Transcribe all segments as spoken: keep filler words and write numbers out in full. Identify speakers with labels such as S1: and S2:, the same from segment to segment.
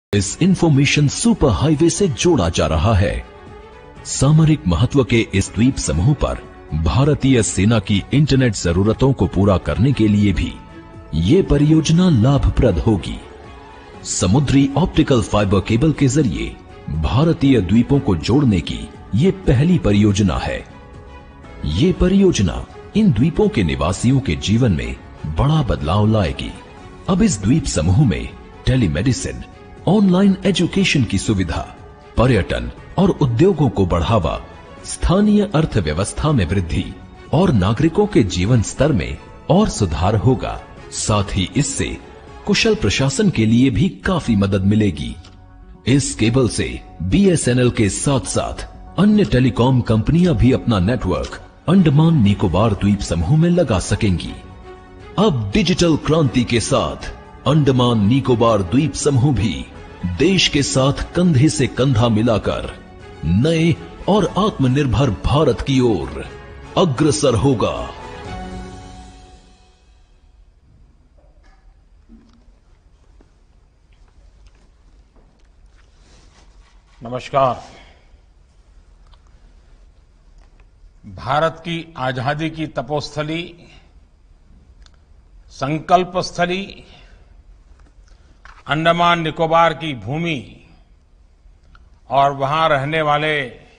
S1: इस information super highway से जोड़ा जा रहा है। सामरिक महत्व के इस द्वीप समूह पर भारतीय सेना की इंटरनेट जरूरतों को पूरा करने के लिए भी ये परियोजना लाभप्रद होगी। समुद्री ऑप्टिकल फाइबर केबल के जरिए भारतीय द्वीपों को जोड़ने की ये पहली परियोजना है। ये परियोजना इन द्वीपों के निवासियों के जीवन में बड़ा बदलाव लाएगी। अब इस द्वीप समूह में टेलीमेडिसिन, ऑनलाइन एजुकेशन की सुविधा, पर्यटन और उद्योगों को बढ़ावा, स्थानीय अर्थव्यवस्था में वृद्धि और नागरिकों के जीवन स्तर में और सुधार होगा। साथ ही इससे कुशल प्रशासन के लिए भी काफी मदद मिलेगी। इस केबल से बी एस एन एल के साथ साथ अन्य टेलीकॉम कंपनियां भी अपना नेटवर्क अंडमान निकोबार द्वीप समूह में लगा सकेंगी। अब डिजिटल क्रांति के साथ अंडमान निकोबार द्वीप समूह भी देश के साथ कंधे से कंधा मिलाकर नए और आत्मनिर्भर भारत की ओर अग्रसर होगा।
S2: नमस्कार। भारत की आजादी की तपोस्थली, संकल्प स्थली, अंडमान निकोबार की भूमि और वहां रहने वाले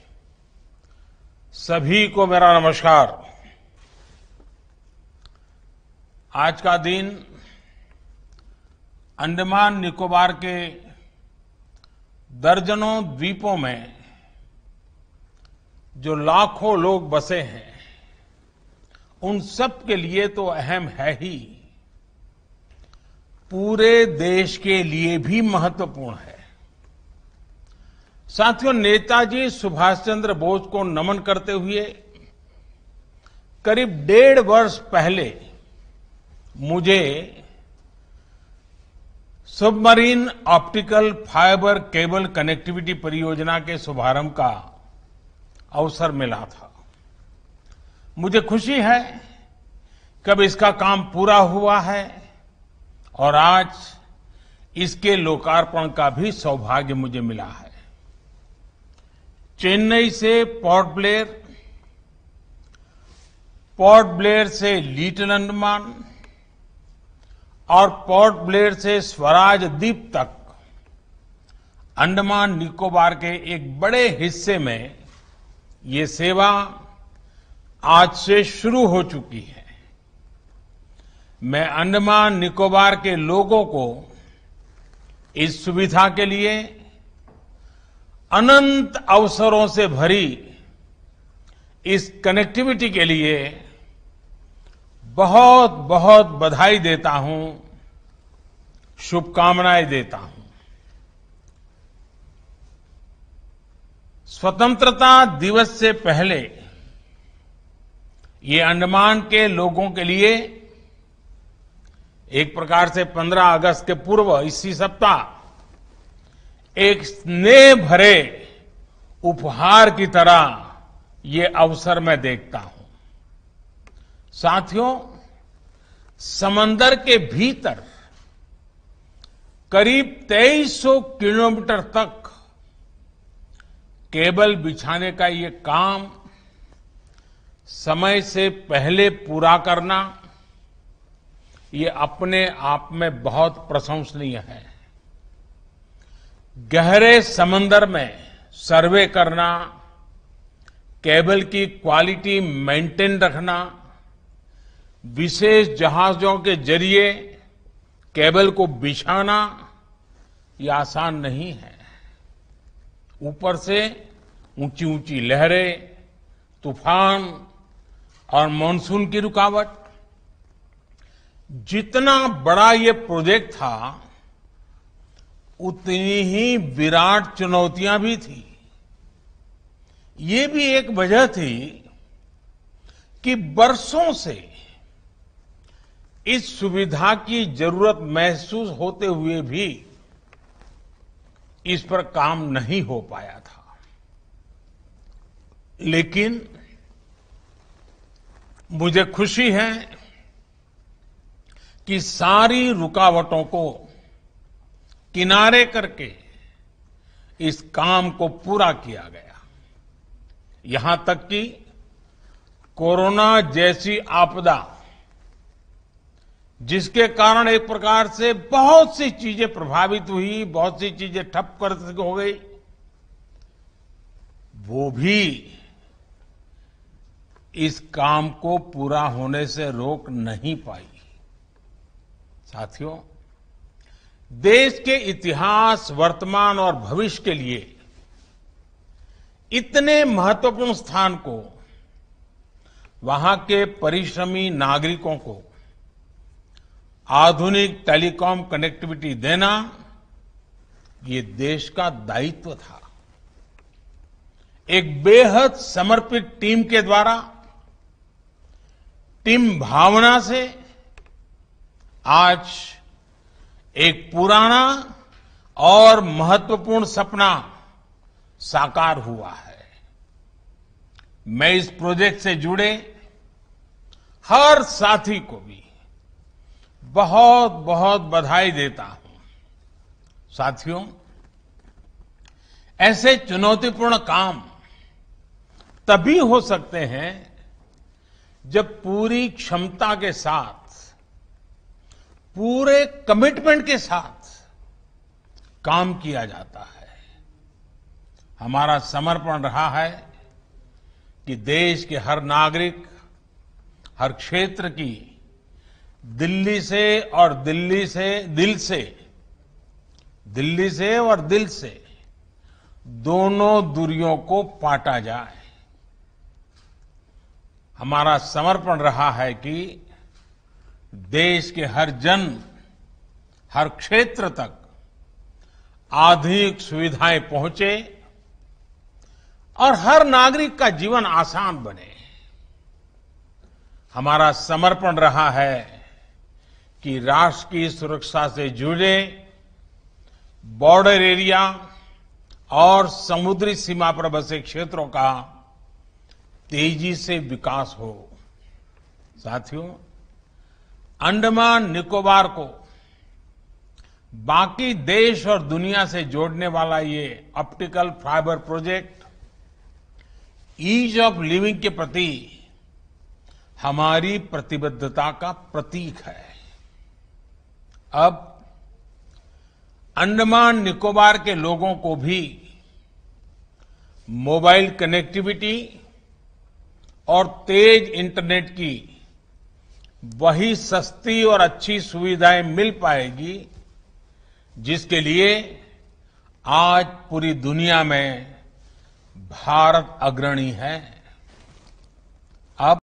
S2: सभी को मेरा नमस्कार। आज का दिन अंडमान निकोबार के दर्जनों द्वीपों में जो लाखों लोग बसे हैं, उन सब के लिए तो अहम है ही, पूरे देश के लिए भी महत्वपूर्ण है। साथियों, नेताजी सुभाष चंद्र बोस को नमन करते हुए करीब डेढ़ वर्ष पहले मुझे submarine optical fibre cable connectivity परियोजना के शुभारंभ का अवसर मिला था। मुझे खुशी है कि अब इसका काम पूरा हुआ है और आज इसके लोकार्पण का भी सौभाग्य मुझे मिला है। चेन्नई से पोर्ट ब्लेयर, पोर्ट ब्लेयर से लिटिल अंडमान और पोर्ट ब्लेयर से स्वराज द्वीप तक अंडमान निकोबार के एक बड़े हिस्से में ये सेवा आज से शुरू हो चुकी है। मैं अंडमान निकोबार के लोगों को इस सुविधा के लिए अनंत अवसरों से भरी इस कनेक्टिविटी के लिए बहुत बहुत बधाई देता हूं, शुभकामनाएं देता हूं। स्वतंत्रता दिवस से पहले ये अंडमान के लोगों के लिए एक प्रकार से पंद्रह अगस्त के पूर्व इसी सप्ताह एक स्नेह भरे उपहार की तरह ये अवसर मैं देखता हूं। साथियों, समंदर के भीतर करीब तेईस सौ किलोमीटर तक केबल बिछाने का ये काम समय से पहले पूरा करना, ये अपने आप में बहुत प्रशंसनीय है। गहरे समंदर में सर्वे करना, केबल की क्वालिटी मेंटेन रखना, विशेष जहाजों के जरिए केबल को बिछाना, ये आसान नहीं है। ऊपर से ऊंची ऊंची लहरें, तूफान और मानसून की रुकावट। जितना बड़ा ये प्रोजेक्ट था, उतनी ही विराट चुनौतियां भी थी। ये भी एक वजह थी कि बरसों से इस सुविधा की जरूरत महसूस होते हुए भी इस पर काम नहीं हो पाया था। लेकिन मुझे खुशी है कि सारी रुकावटों को किनारे करके इस काम को पूरा किया गया। यहां तक कि कोरोना जैसी आपदा, जिसके कारण एक प्रकार से बहुत सी चीजें प्रभावित हुई, बहुत सी चीजें ठप कर हो गई, वो भी इस काम को पूरा होने से रोक नहीं पाई। साथियों, देश के इतिहास, वर्तमान और भविष्य के लिए इतने महत्वपूर्ण स्थान को वहां के परिश्रमी नागरिकों को आधुनिक टेलीकॉम कनेक्टिविटी देना, ये देश का दायित्व था। एक बेहद समर्पित टीम के द्वारा, टीम भावना से आज एक पुराना और महत्वपूर्ण सपना साकार हुआ है। मैं इस प्रोजेक्ट से जुड़े हर साथी को भी बहुत बहुत बधाई देता हूं। साथियों, ऐसे चुनौतीपूर्ण काम तभी हो सकते हैं जब पूरी क्षमता के साथ, पूरे कमिटमेंट के साथ काम किया जाता है। हमारा समर्पण रहा है कि देश के हर नागरिक, हर क्षेत्र की दिल्ली से और दिल्ली से दिल से, दिल्ली से और दिल से दोनों दूरियों को पाटा जाए। हमारा समर्पण रहा है कि देश के हर जन, हर क्षेत्र तक आधुनिक सुविधाएं पहुंचे और हर नागरिक का जीवन आसान बने। हमारा समर्पण रहा है कि राष्ट्र की सुरक्षा से जुड़े बॉर्डर एरिया और समुद्री सीमा पर बसे क्षेत्रों का तेजी से विकास हो। साथियों, अंडमान निकोबार को बाकी देश और दुनिया से जोड़ने वाला ये optical fibre project ease of living के प्रति हमारी प्रतिबद्धता का प्रतीक है। अब अंडमान निकोबार के लोगों को भी मोबाइल कनेक्टिविटी और तेज इंटरनेट की वही सस्ती और अच्छी सुविधाएं मिल पाएगी जिसके लिए आज पूरी दुनिया में भारत अग्रणी है। अब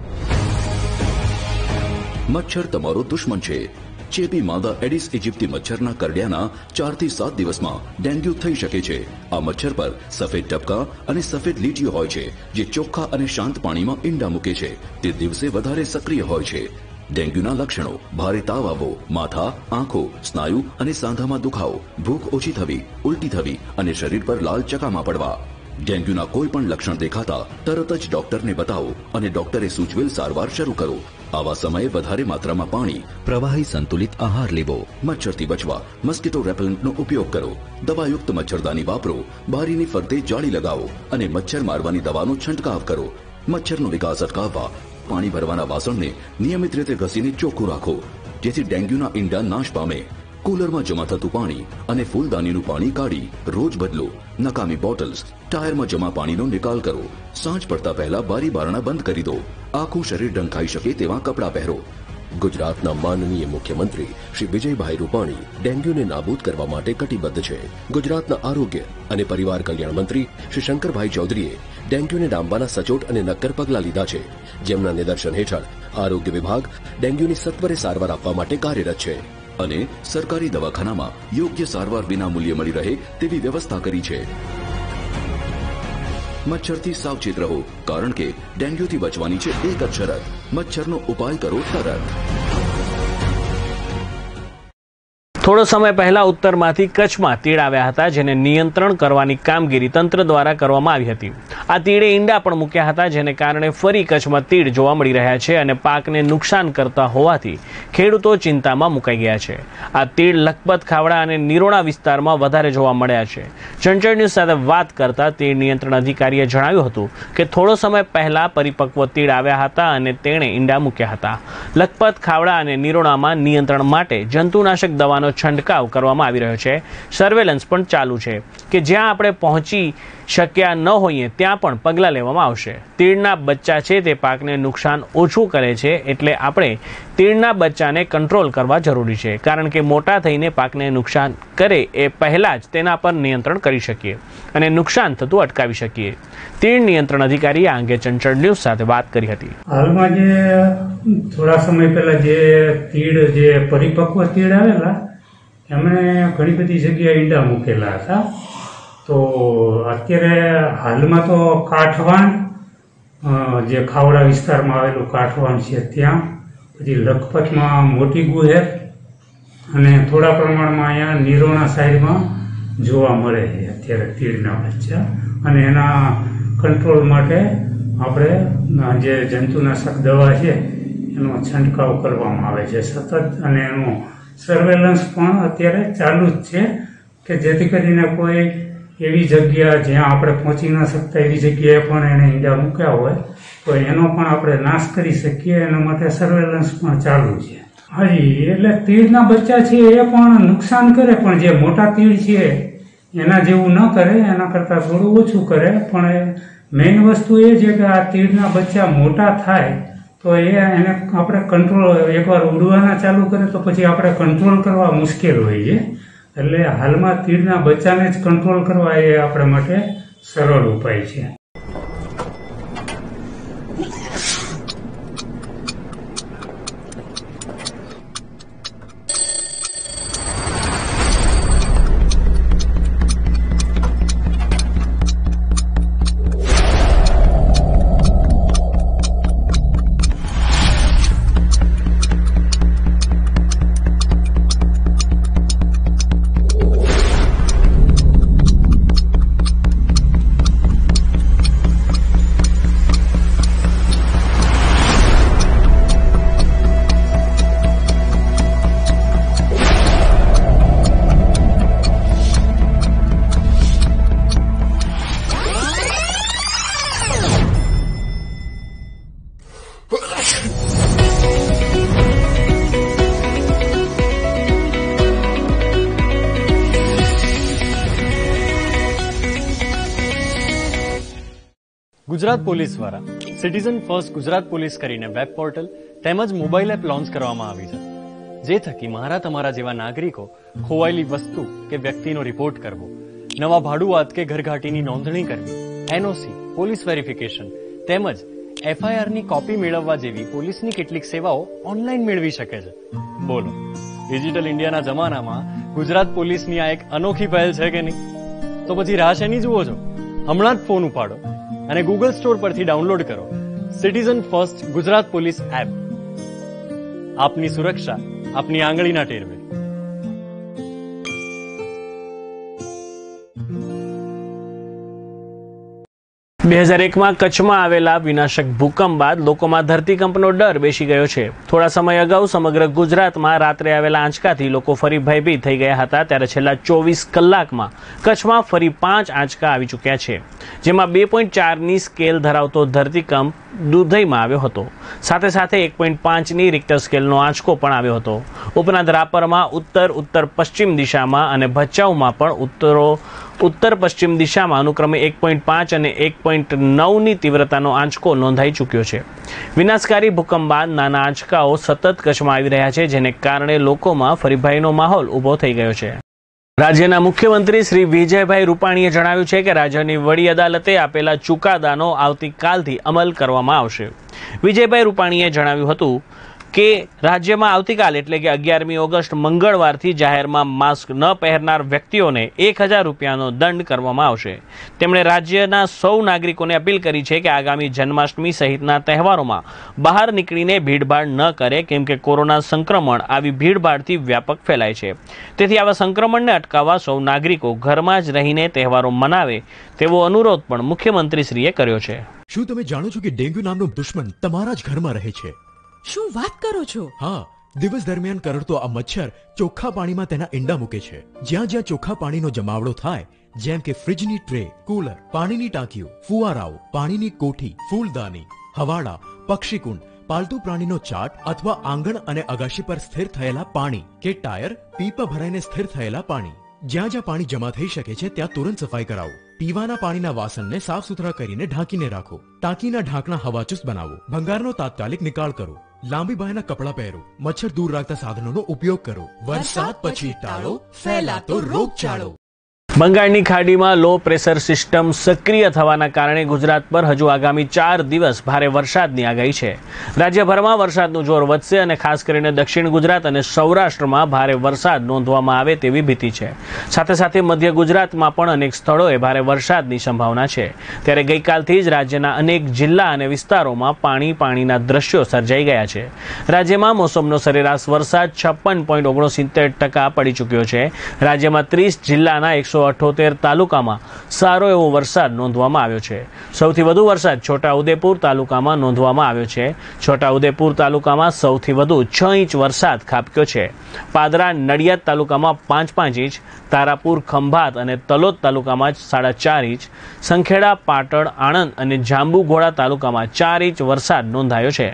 S3: મચ્છર તમારો દુશ્મન છે। ચેપી માદા એડિસ ઇજિપ્તી મચ્છરના કરડ્યાના ચાર થી સાત દિવસમાં ડેન્ગ્યુ થઈ શકે છે। આ મચ્છર પર સફેદ ટપકા અને સફેદ લીટીઓ હોય છે જે ચોખ્ખા અને શાંત પાણીમાં ઈંડા મૂકે છે। તે દિવસે વધારે સક્રિય હોય છે। ડેન્ગ્યુના લક્ષણો ભારે તાવ આવવો, માથા, આંખો, સ્નાયુ અને સાંધામાં દુખાવો, ભૂખ ઓછી થવી, ઉલટી થવી અને શરીર પર લાલ ચકામા પડવા। ડેન્ગ્યુના કોઈ પણ લક્ષણ દેખાતા તરત જ ડોક્ટરને બતાવો અને ડોક્ટરે સૂચવેલ સારવાર શરૂ કરો। આવા સમયે વધારે માત્રામાં પાણી, પ્રવાહી સંતુલિત આહાર લેવો। મચ્છરથી બચવા મસ્કીટો રેપેલન્ટનો ઉપયોગ કરો। દવાયુક્ત મચ્છરદાની વાપરો। બારીની ફરતે જાળી લગાવો અને મચ્છર મારવાની દવાનો છંટકાવ કરો। મચ્છરનો વિકાસ અટકાવવા પાણી ભરવાના વાસણને નિયમિત રીતે ઘસીને ચોખ્ખું રાખો જેથી ડેન્ગ્યુના ઈંડા નાશ પામે। કુલરમાં જમા થતું પાણી અને ફૂલદાનીનું પાણી કાઢી રોજ બદલો। નકામી બોટલ્સ, ટાયરમાં જમા પાણીનો નિકાલ કરો। સાંજ પડતા પહેલા બારી બારણા બંધ કરી દો। આખું શરીર ઢંકાઈ શકે તેવા કપડાં પહેરો। ગુજરાતના માનનીય મુખ્યમંત્રી શ્રી વિજયભાઈ રૂપાણી ડેન્ગ્યુને નાબૂદ કરવા માટે કટિબદ્ધ છે। ગુજરાતના આરોગ્ય અને પરિવાર કલ્યાણ મંત્રી શ્રી શંકરભાઈ ચૌધરીએ ડેન્ગ્યુને ડામવાના સચોટ અને નક્કર પગલાં લીધા છે, જેમના નિદર્શન હેઠળ આરોગ્ય વિભાગ ડેન્ગ્યુની સત્વરે સારવાર આપવા માટે કાર્યરત છે અને સરકારી દવાખાનામાં યોગ્ય સારવાર વિના મૂલ્યે મળી રહે તેવી વ્યવસ્થા કરી છે। મચ્છરથી સાવચેત રહો કારણ કે ડેન્ગ્યુથી બચવાની છે એક જ શરત, મચ્છરનો ઉપાય કરો તરત।
S4: થોડો સમય પહેલા ઉત્તરમાંથી કચ્છમાં તીડ આવ્યા હતા, જેને નિયંત્રણ કરવાની કામગીરી તંત્ર દ્વારા કરવામાં આવી હતી. આ તીડે ઈંડા પણ મૂક્યા હતા, જેને કારણે ફરી કચ્છમાં તીડ જોવા મળી રહ્યા છે અને પાકને નુકસાન કરતા હોવાથી ખેડૂતો ચિંતામાં મુકાઈ ગયા છે. આ તીડ લખપત, ખાવડા અને નિરોણા વિસ્તારમાં વધારે જોવા મળ્યા છે. ચંચળ ન્યૂઝ સાથે વાત કરતા તીડ નિયંત્રણ અધિકારીએ જણાવ્યું હતું કે થોડો સમય પહેલા પરિપક્વ તીડ આવ્યા હતા અને તેણે ઈંડા મૂક્યા હતા. લખપત, ખાવડા અને નિરોણામાં નિયંત્રણ માટે જંતુનાશક દવાનો છંટકાવ કરવામાં આવી રહ્યો છે. સર્વેલન્સ પણ ચાલુ છે કે જ્યાં આપણે પહોંચી શક્યા ન હોઈએ ત્યાં પણ પગલાં લેવામાં આવશે. તીડના બચ્ચા છે તે પાકને નુકસાન ઓછું કરે છે, એટલે આપણે તીડના બચ્ચાને કંટ્રોલ કરવા જરૂરી છે, કારણ કે મોટા થઈને પાકને નુકસાન કરે એ પહેલાં જ તેના પર નિયંત્રણ કરી શકીએ અને નુકસાન થતું અટકાવી શકીએ. તીડ નિયંત્રણ અધિકારીએ આ અંગે ચંચળ ન્યૂઝ સાથે વાત કરી હતી.
S5: હાલમાં જે થોડા સમય પહેલા જે તીડ જે પરિપક્વ તીડ આવેલા એમણે ઘણી બધી જગ્યાએ ઈંડા મૂકેલા હતા. તો અત્યારે હાલમાં તો કાઠવાણ, જે ખાવડા વિસ્તારમાં આવેલું કાઠવાણ છે ત્યાં, પછી લખપતમાં મોટી ગુહેર અને થોડા પ્રમાણમાં અહીંયા નિરોણા સાઈડમાં જોવા મળે છે અત્યારે તીડના બચ્ચા. અને એના કંટ્રોલ માટે આપણે જે જંતુનાશક દવા છે એનો છંટકાવ કરવામાં આવે છે સતત, અને એનું સર્વેલન્સ પણ અત્યારે ચાલુ જ છે કે જેથી કરીને કોઈ એવી જગ્યા જ્યાં આપણે પહોંચી ન શકતા એવી જગ્યાએ પણ એને ઈંડા મૂક્યા હોય તો એનો પણ આપણે નાશ કરી શકીએ. એના માટે સર્વેલન્સ પણ ચાલુ છે. હાજી, એટલે તીડના બચ્ચા છે એ પણ નુકસાન કરે, પણ જે મોટા તીડ છે એના જેવું ન કરે, એના કરતાં થોડું ઓછું કરે. પણ મેઇન વસ્તુ એ છે કે આ તીડના બચ્ચા મોટા થાય તો એ એને આપણે કંટ્રોલ, એકવાર ઉડવાના ચાલુ કરે તો પછી આપણે કંટ્રોલ કરવા મુશ્કેલ હોય છે. એટલે હાલમાં તીડના બચ્ચાને જ કંટ્રોલ કરવા એ આપણા માટે સરળ ઉપાય છે.
S6: ગુજરાત પોલીસ દ્વારા સિટીઝન ફર્સ્ટ ગુજરાત પોલીસ કરીને વેબ પોર્ટલ તેમજ મોબાઈલ એપ લોન્ચ કરવામાં આવી છે, જે થકી મારા તમારા જેવા નાગરિકો ખોવાયેલી વસ્તુ કે વ્યક્તિનો રિપોર્ટ કરવો, નવા ભાડુઆત કે ઘરઘાટીની નોંધણી કરવી, એનઓસી, પોલીસ વેરિફિકેશન તેમજ એફઆઈઆરની કોપી મેળવવા જેવી પોલીસની કેટલીક સેવાઓ ઓનલાઈન મેળવી શકે છે. બોલો, ડિજિટલ ઇન્ડિયાના જમાનામાં ગુજરાત પોલીસની આ એક અનોખી પહેલ છે કે નહીં? તો પછી રાહ શેની જુઓ છો? હમણાં જ ફોન ઉપાડો અને ગૂગલ સ્ટોર પરથી ડાઉનલોડ કરો Citizen First Gujarat police app. આપની સુરક્ષા આપની આંગળીના ટેરવે.
S4: બે હજાર એકમાં કચ્છમાં આવેલા વિનાશક ભૂકંપ બાદ લોકોમાં ધરતીકંપનો ડર બેસી ગયો છે. થોડા સમય અગાઉ સમગ્ર ગુજરાતમાં રાત્રે આવેલા આંચકાથી લોકો ફરી ભયભીત થઈ ગયા હતા, ત્યારે છેલ્લા ચોવીસ કલાકમાં કચ્છમાં ફરી પાંચ આંચકા આવી ચૂક્યા છે, જેમાં બે પોઈન્ટ ચારની સ્કેલ ધરાવતો ધરતીકંપ દુધઈમાં આવ્યો હતો. સાથે સાથે એક પોઈન્ટ પાંચની રિક્ટર સ્કેલનો આંચકો પણ આવ્યો હતો. ઉપરાંત રાપરમાં ઉત્તર ઉત્તર પશ્ચિમ દિશામાં અને ભચાઉમાં પણ ઉત્તરો ઉત્તર પશ્ચિમ દિશામાં અનુક્રમે એક પોઈન્ટ પાંચ અને એક પોઈન્ટ નવની તીવ્રતાનો આંચકો નોંધાઈ ચૂક્યો છે. વિનાશકારી ભૂકંપ બાદ નાના આંચકાઓ સતત કચ્છમાં આવી રહ્યા છે, જેને કારણે લોકોમાં ફરી ભયનો માહોલ ઊભો થઈ ગયો છે. રાજ્યના મુખ્યમંત્રી શ્રી વિજયભાઈ રૂપાણીએ જણાવ્યું છે કે રાજ્યની વડી અદાલતે આપેલા ચુકાદાનો આવતીકાલથી અમલ કરવામાં આવશે. વિજયભાઈ રૂપાણીએ જણાવ્યું હતું કે રાજ્યમાં આવતીકાલ એટલે કે અગિયારમી ઓગસ્ટ મંગળવારથી જાહેરમાં માસ્ક ન પહેરનાર વ્યક્તિઓને એક હજાર રૂપિયાનો દંડ કરવામાં આવશે. તેમણે રાજ્યના સૌ નાગરિકોને અપીલ કરી છે કે આગામી જન્માષ્ટમી સહિતના તહેવારોમાં બહાર નીકળીને ભીડભાડ ન કરે, કેમ કે કોરોના સંક્રમણ આવી ભીડભાડથી વ્યાપક ફેલાય છે. તેથી આવા સંક્રમણને અટકાવવા સૌ નાગરિકો ઘરમાં જ રહીને તહેવારો મનાવે તેવો અનુરોધ પણ મુખ્યમંત્રીશ્રીએ કર્યો છે.
S7: શું તમે જાણો છો કે ડેન્ગ્યુ નામનો દુશ્મન તમારા જ ઘરમાં રહે છે?
S8: શું વાત કરો છો?
S7: હા, દિવસ દરમિયાન કરડતો આ મચ્છર ચોખ્ખા પાણીમાં તેના ઈંડા મૂકે છે. જ્યાં જ્યાં ચોખ્ખા પાણીનો જમાવડો થાય, જેમ કે ફ્રિજની ટ્રે, કુલર, પાણીની ટાંકીઓ, ફુવારાઓ, પાણીની કોઠી, ફૂલદાની, હવાડા, પક્ષીકુંડ, પાલતુ પ્રાણીનો ચાટ અથવા આંગણ અને અગાશી પર સ્થિર થયેલા પાણી કે ટાયર, પીપા ભરાઈને સ્થિર થયેલા પાણી, જ્યાં જ્યાં પાણી જમા થઈ શકે છે ત્યાં તુરંત સફાઈ કરાવો. પીવાના પાણીના વાસણને સાફ સુથરા કરીને ઢાંકીને રાખો. ટાંકીના ઢાંકણા હવાચુસ્ત બનાવો. ભંગારનો તાત્કાલિક નિકાલ કરો. લાંબી બાયના કપડાં પહેરો. મચ્છર દૂર રાખતા સાધનોનો ઉપયોગ કરો. વરસાદ પછી ટાળો ફેલાતો રોગચાળો.
S4: બંગાળની ખાડીમાં લો પ્રેશર સિસ્ટમ સક્રિય થવાના કારણે ગુજરાત પર હજુ આગામી ચાર દિવસ ભારે વરસાદની આગાહી છે. રાજ્યભરમાં વરસાદનું જોર વધશે અને ખાસ કરીને દક્ષિણ ગુજરાત અને સૌરાષ્ટ્રમાં ભારે વરસાદ નોંધવામાં આવે તેવી ભીતિ છે. સાથે સાથે મધ્ય ગુજરાતમાં પણ અનેક સ્થળોએ ભારે વરસાદની સંભાવના છે. ત્યારે ગઈકાલથી જ રાજ્યના અનેક જિલ્લા અને વિસ્તારોમાં પાણી પાણીના દ્રશ્યો સર્જાઈ ગયા છે. રાજ્યમાં મોસમનો સરેરાશ વરસાદ છપ્પન પોઈન્ટ ઓગણસિત્તેર ટકા પડી ચૂક્યો છે. રાજ્યમાં ત્રીસ જિલ્લાના એકસો અઠ્યોતેર તાલુકામાં સારો એવો વરસાદ નોંધવામાં આવ્યો છે. સૌથી વધુ વરસાદ છોટાઉદેપુર તાલુકામાં નોંધવામાં આવ્યો છે. છોટાઉદેપુર તાલુકામાં સૌથી વધુ છ ઇંચ વરસાદ ખાબક્યો છે. પાદરા, નડિયાદ તાલુકામાં પાંચ પાંચ ઇંચ, તારાપુર, ખંભાત અને તલોદ તાલુકામાં સાડા ચાર ઇંચ, સંખેડા, પાટણ, આણંદ અને જાંબુઘોડા તાલુકામાં ચાર ઇંચ વરસાદ નોંધાયો છે.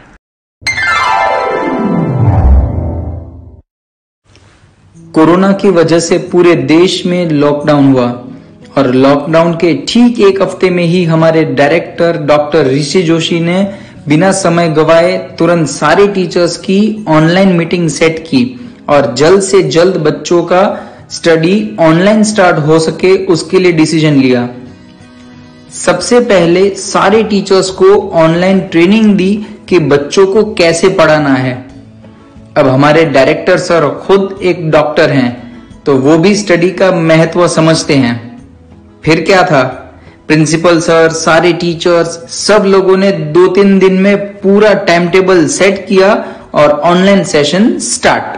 S9: कोरोना की वजह से पूरे देश में लॉकडाउन हुआ और लॉकडाउन के ठीक एक हफ्ते में ही हमारे डायरेक्टर डॉक्टर ऋषि जोशी ने बिना समय गवाए तुरंत सारे टीचर्स की ऑनलाइन मीटिंग सेट की और जल्द से जल्द बच्चों का स्टडी ऑनलाइन स्टार्ट हो सके उसके लिए डिसीजन लिया. सबसे पहले सारे टीचर्स को ऑनलाइन ट्रेनिंग दी कि बच्चों को कैसे पढ़ाना है. अब हमारे डायरेक्टर सर खुद एक डॉक्टर हैं तो वो भी स्टडी का महत्व समझते हैं. फिर क्या था, प्रिंसिपल सर, सारे टीचर्स, सब लोगों ने दो तीन दिन में पूरा टाइम टेबल सेट किया और ऑनलाइन सेशन स्टार्ट.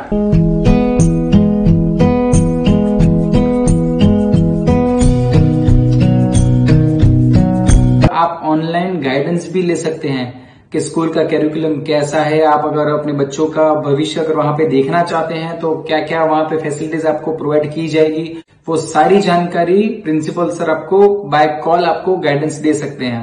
S9: आप ऑनलाइन गाइडेंस भी ले सकते हैं कि स्कूल का कैरिकुलम कैसा है. आप अगर अपने बच्चों का भविष्य अगर वहां पे देखना चाहते हैं तो क्या क्या वहां पे फैसिलिटीज आपको प्रोवाइड की जाएगी, वो सारी जानकारी प्रिंसिपल सर आपको बाय कॉल आपको गाइडेंस दे सकते हैं.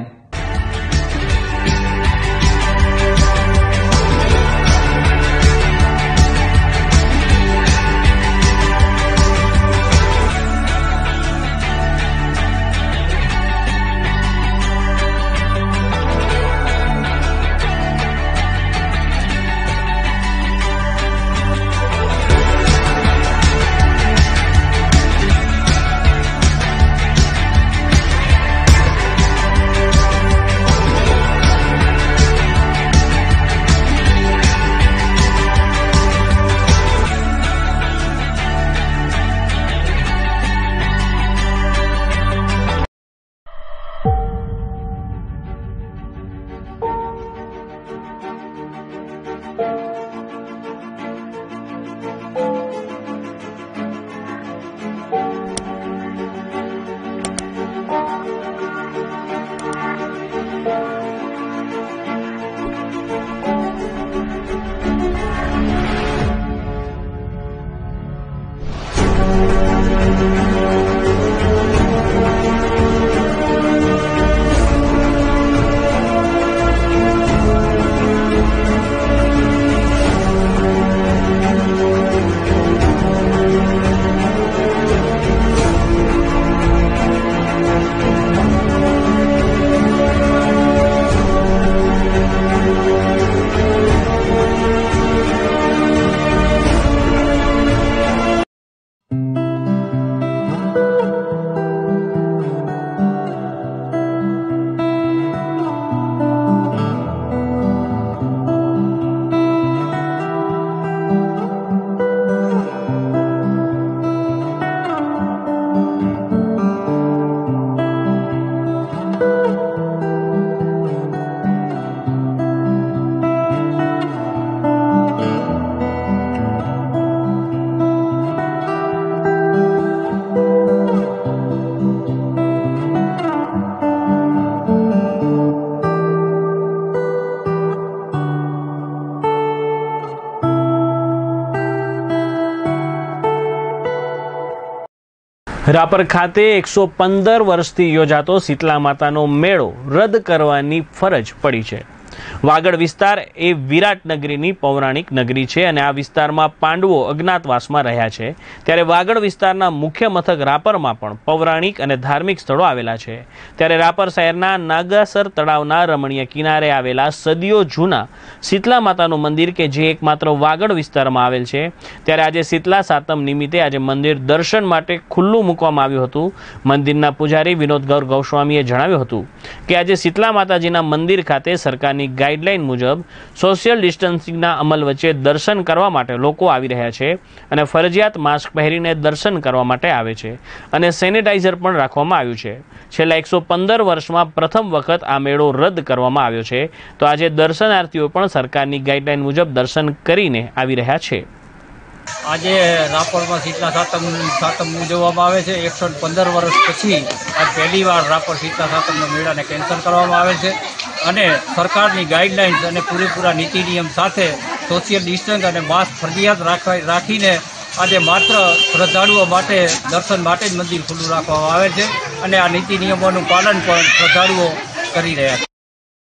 S4: રાપર ખાતે એકસો પંદર વર્ષથી યોજાતો શીતલા માતાનો મેળો રદ કરવાની ફરજ પડી છે. વાગડ વિસ્તાર એ વિરાટ નગરીની પૌરાણિક નગરી છે અને આ વિસ્તારમાં પાંડવો અજ્ઞાતવાસમાં રહ્યા છે. ત્યારે વાગડ વિસ્તારના મુખ્ય મથક રાપરમાં પણ પૌરાણિક અને ધાર્મિક સ્થળો આવેલા છે. ત્યારે રાપર શહેરના નાગાસર તળાવના રમણીય કિનારે આવેલા સદીઓ જૂના શીતલા માતાનું મંદિર કે જે એકમાત્ર વાગડ વિસ્તારમાં આવેલ છે, ત્યારે આજે શીતલા સાતમ નિમિત્તે આજે મંદિર દર્શન માટે ખુલ્લું મૂકવામાં આવ્યું હતું. મંદિરના પૂજારી વિનોદ ગૌર ગૌસ્વામીએ જણાવ્યું હતું કે આજે શીતલા માતાજીના મંદિર ખાતે સરકારની ગાઈડલાઈન મુજબ સોશિયલ ડિસ્ટન્સિંગના અમલ વચ્ચે દર્શન કરવા માટે લોકો આવી રહ્યા છે અને ફરજિયાત માસ્ક પહેરીને દર્શન કરવા માટે આવે છે અને સેનિટાઈઝર પણ રાખવામાં આવ્યું છે. છેલ્લા એકસો પંદર વર્ષમાં પ્રથમ વખત આ મેળો રદ કરવામાં આવ્યો છે, તો આજે દર્શનાર્થીઓ પણ સરકારની ગાઈડલાઈન મુજબ દર્શન કરીને આવી રહ્યા છે.
S10: આજે રાપરમાં શીતલા સાતમ સાતમ ઉજવવામાં આવે છે. એકસો પંદર વર્ષ પછી આ પહેલી વાર રાપર શીતલા સાતમના મેળાને કેન્સલ કરવામાં આવે છે અને સરકારની ગાઈડલાઇન્સ અને પૂરેપૂરા નીતિ નિયમ સાથે સોશિયલ ડિસ્ટન્સ અને માસ્ક ફરજિયાત રાખીને આજે માત્ર શ્રદ્ધાળુઓ માટે દર્શન માટે જ મંદિર ખુલ્લું રાખવામાં આવે છે અને આ નીતિ નિયમોનું પાલન પણ શ્રદ્ધાળુઓ કરી રહ્યા છે.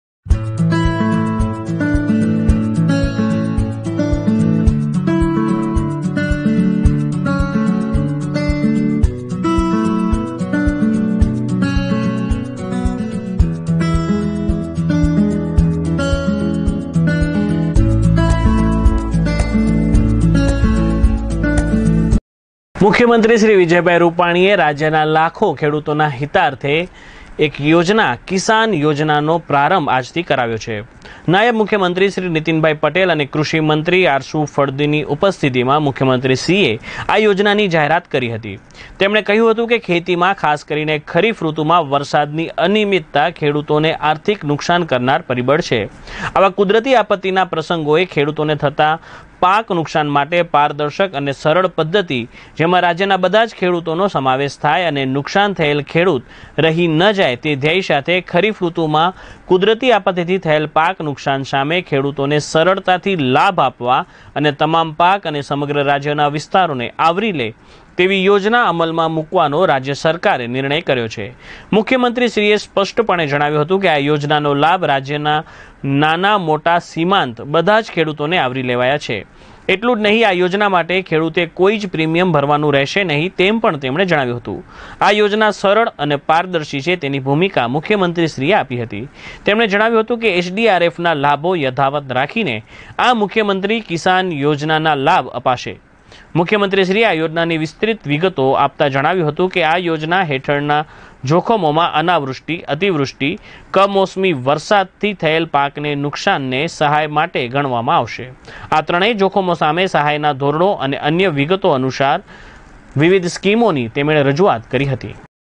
S4: મુખ્યમંત્રી શ્રી વિજયભાઈ રૂપાણીએ રાજ્યના લાખો ખેડૂતોના હિતાર્થે એક યોજના કિસાન યોજનાનો પ્રારંભ આજથી કરાવ્યો છે. નાયબ મુખ્યમંત્રી શ્રી નીતિનભાઈ પટેલ અને કૃષિ મંત્રી આરસુ ફળદુની ઉપસ્થિતિમાં મુખ્યમંત્રીશ્રીએ આ યોજનાની જાહેરાત કરી હતી. તેમણે કહ્યું હતું કે ખેતીમાં ખાસ કરીને ખરીફ ઋતુમાં વરસાદની અનિયમિતતા ખેડૂતોને આર્થિક નુકસાન કરનાર પરિબળ છે. આવા કુદરતી આપત્તિના પ્રસંગોએ ખેડૂતોને થતા પાક નુકસાન માટે પારદર્શક અને સરળ પદ્ધતિ જેમાં રાજ્યના બધા જ ખેડૂતોનો સમાવેશ થાય અને નુકસાન થયેલ ખેડૂત રહી ન જાય તે ધ્યેય સાથે ખરીફ ઋતુમાં કુદરતી આપત્તિથી થયેલ પાક નુકસાન સામે ખેડૂતોને સરળતાથી લાભ આપવા અને તમામ પાક અને સમગ્ર રાજ્યના વિસ્તારોને આવરી લે તેવી યોજના અમલમાં મૂકવાનો રાજ્ય સરકારે નિર્ણય કર્યો છે. મુખ્યમંત્રીશ્રીએ સ્પષ્ટપણે જણાવ્યું હતું કે આ યોજનાનો લાભ રાજ્યના નાના મોટા સીમાંત બધા જ ખેડૂતોને આવરી લેવાયા છે. એટલું જ નહીં, આ યોજના માટે ખેડૂતે કોઈ જ પ્રીમિયમ ભરવાનું રહેશે નહીં તેમ પણ તેમણે જણાવ્યું હતું. આ યોજના સરળ અને પારદર્શી છે તેની ભૂમિકા મુખ્યમંત્રીશ્રીએ આપી હતી. તેમણે જણાવ્યું હતું કે એસડીઆરએફના લાભો યથાવત રાખીને આ મુખ્યમંત્રી કિસાન યોજનાના લાભ અપાશે. મુખ્યમંત્રીશ્રીએ આ યોજનાની વિસ્તૃત વિગતો આપતા જણાવ્યું હતું કે આ યોજના હેઠળના જોખમોમાં અનાવૃષ્ટિ, અતિવૃષ્ટિ, કમોસમી વરસાદથી થયેલ પાકને નુકસાનને સહાય માટે ગણવામાં આવશે. આ ત્રણેય જોખમો સામે સહાયના ધોરણો અને અન્ય વિગતો અનુસાર વિવિધ સ્કીમોની તેમણે રજૂઆત કરી હતી.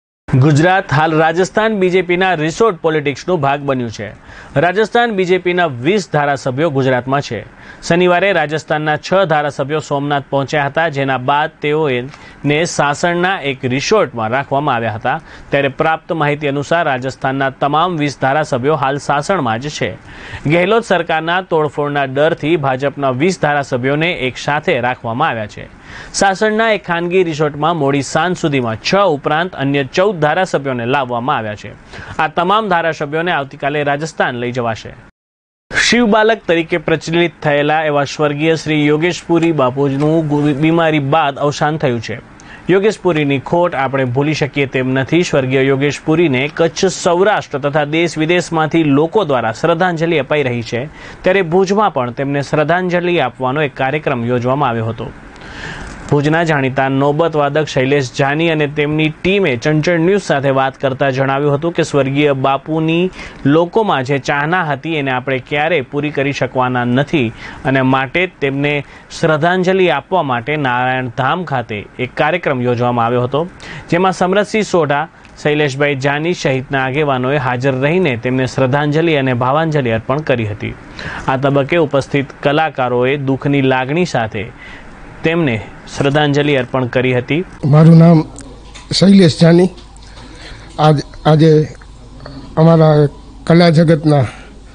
S4: ગુજરાત હાલ રાજસ્થાન બીજેપીના રિસોર્ટ પોલિટિક્સનો ભાગ બન્યું છે. રાજસ્થાન બીજેપીના વીસ ધારાસભ્યો ગુજરાતમાં છે. શનિવારે રાજસ્થાનના છ ધારાસભ્યો સોમનાથ પહોંચ્યા હતા, જેના બાદ તેઓને સાસણના એક રિસોર્ટમાં રાખવામાં આવ્યા હતા. ત્યારે પ્રાપ્ત માહિતી અનુસાર રાજસ્થાનના તમામ વીસ ધારાસભ્યો હાલ સાસણમાં જ છે. ગેહલોત સરકારના તોડફોડના ડરથી ભાજપના વીસ ધારાસભ્યોને એક સાથે રાખવામાં આવ્યા છે. સાસણના એક ખાનગી રિસોર્ટમાં મોડી સાંજ સુધીમાં છ ઉપરાંત અન્ય ચૌદ ધારાસભ્યોને લાવવામાં આવ્યા છે. આ તમામ ધારાસભ્યોને આવતીકાલે રાજસ્થાન લઈ જવાશે. શિવ બાલક તરીકે પ્રચલિત થયેલા એવા સ્વર્ગીય શ્રી યોગેશપુરી બાપુજીનું બીમારી બાદ અવસાન થયું છે. યોગેશપુરીની ખોટ આપણે ભૂલી શકીએ તેમ નથી. સ્વર્ગીય યોગેશપુરીને કચ્છ, સૌરાષ્ટ્ર તથા દેશ વિદેશમાંથી લોકો દ્વારા શ્રદ્ધાંજલિ અપાઈ રહી છે. ત્યારે ભુજમાં પણ તેમને શ્રદ્ધાંજલિ આપવાનો એક કાર્યક્રમ યોજવામાં આવ્યો હતો. ભુજના જાણીતા નોબત વાદક શૈલેષ જાની અને તેમની ટીમે ચંચળ ન્યૂઝ સાથે વાત કરતા જણાવ્યું હતું કે સ્વર્ગીય બાપુની લોકોમાં જે ચાહના હતી એને આપણે ક્યારેય પૂરી કરી શકવાના નથી અને માટે તેમને શ્રદ્ધાંજલિ આપવા માટે નારાયણ ધામ ખાતે એક કાર્યક્રમ યોજવામાં આવ્યો હતો, જેમાં સમરતસિંહ સોઢા, શૈલેષભાઈ જાની સહિતના આગેવાનોએ હાજર રહીને તેમને શ્રદ્ધાંજલિ અને ભાવાંજલિ અર્પણ કરી હતી. આ તબક્કે ઉપસ્થિત કલાકારોએ દુઃખની લાગણી સાથે તેમને શ્રદ્ધાંજલિ અર્પણ કરી હતી.
S11: મારું નામ શૈલેષ જાની. આજ આજે અમારા કલા જગતના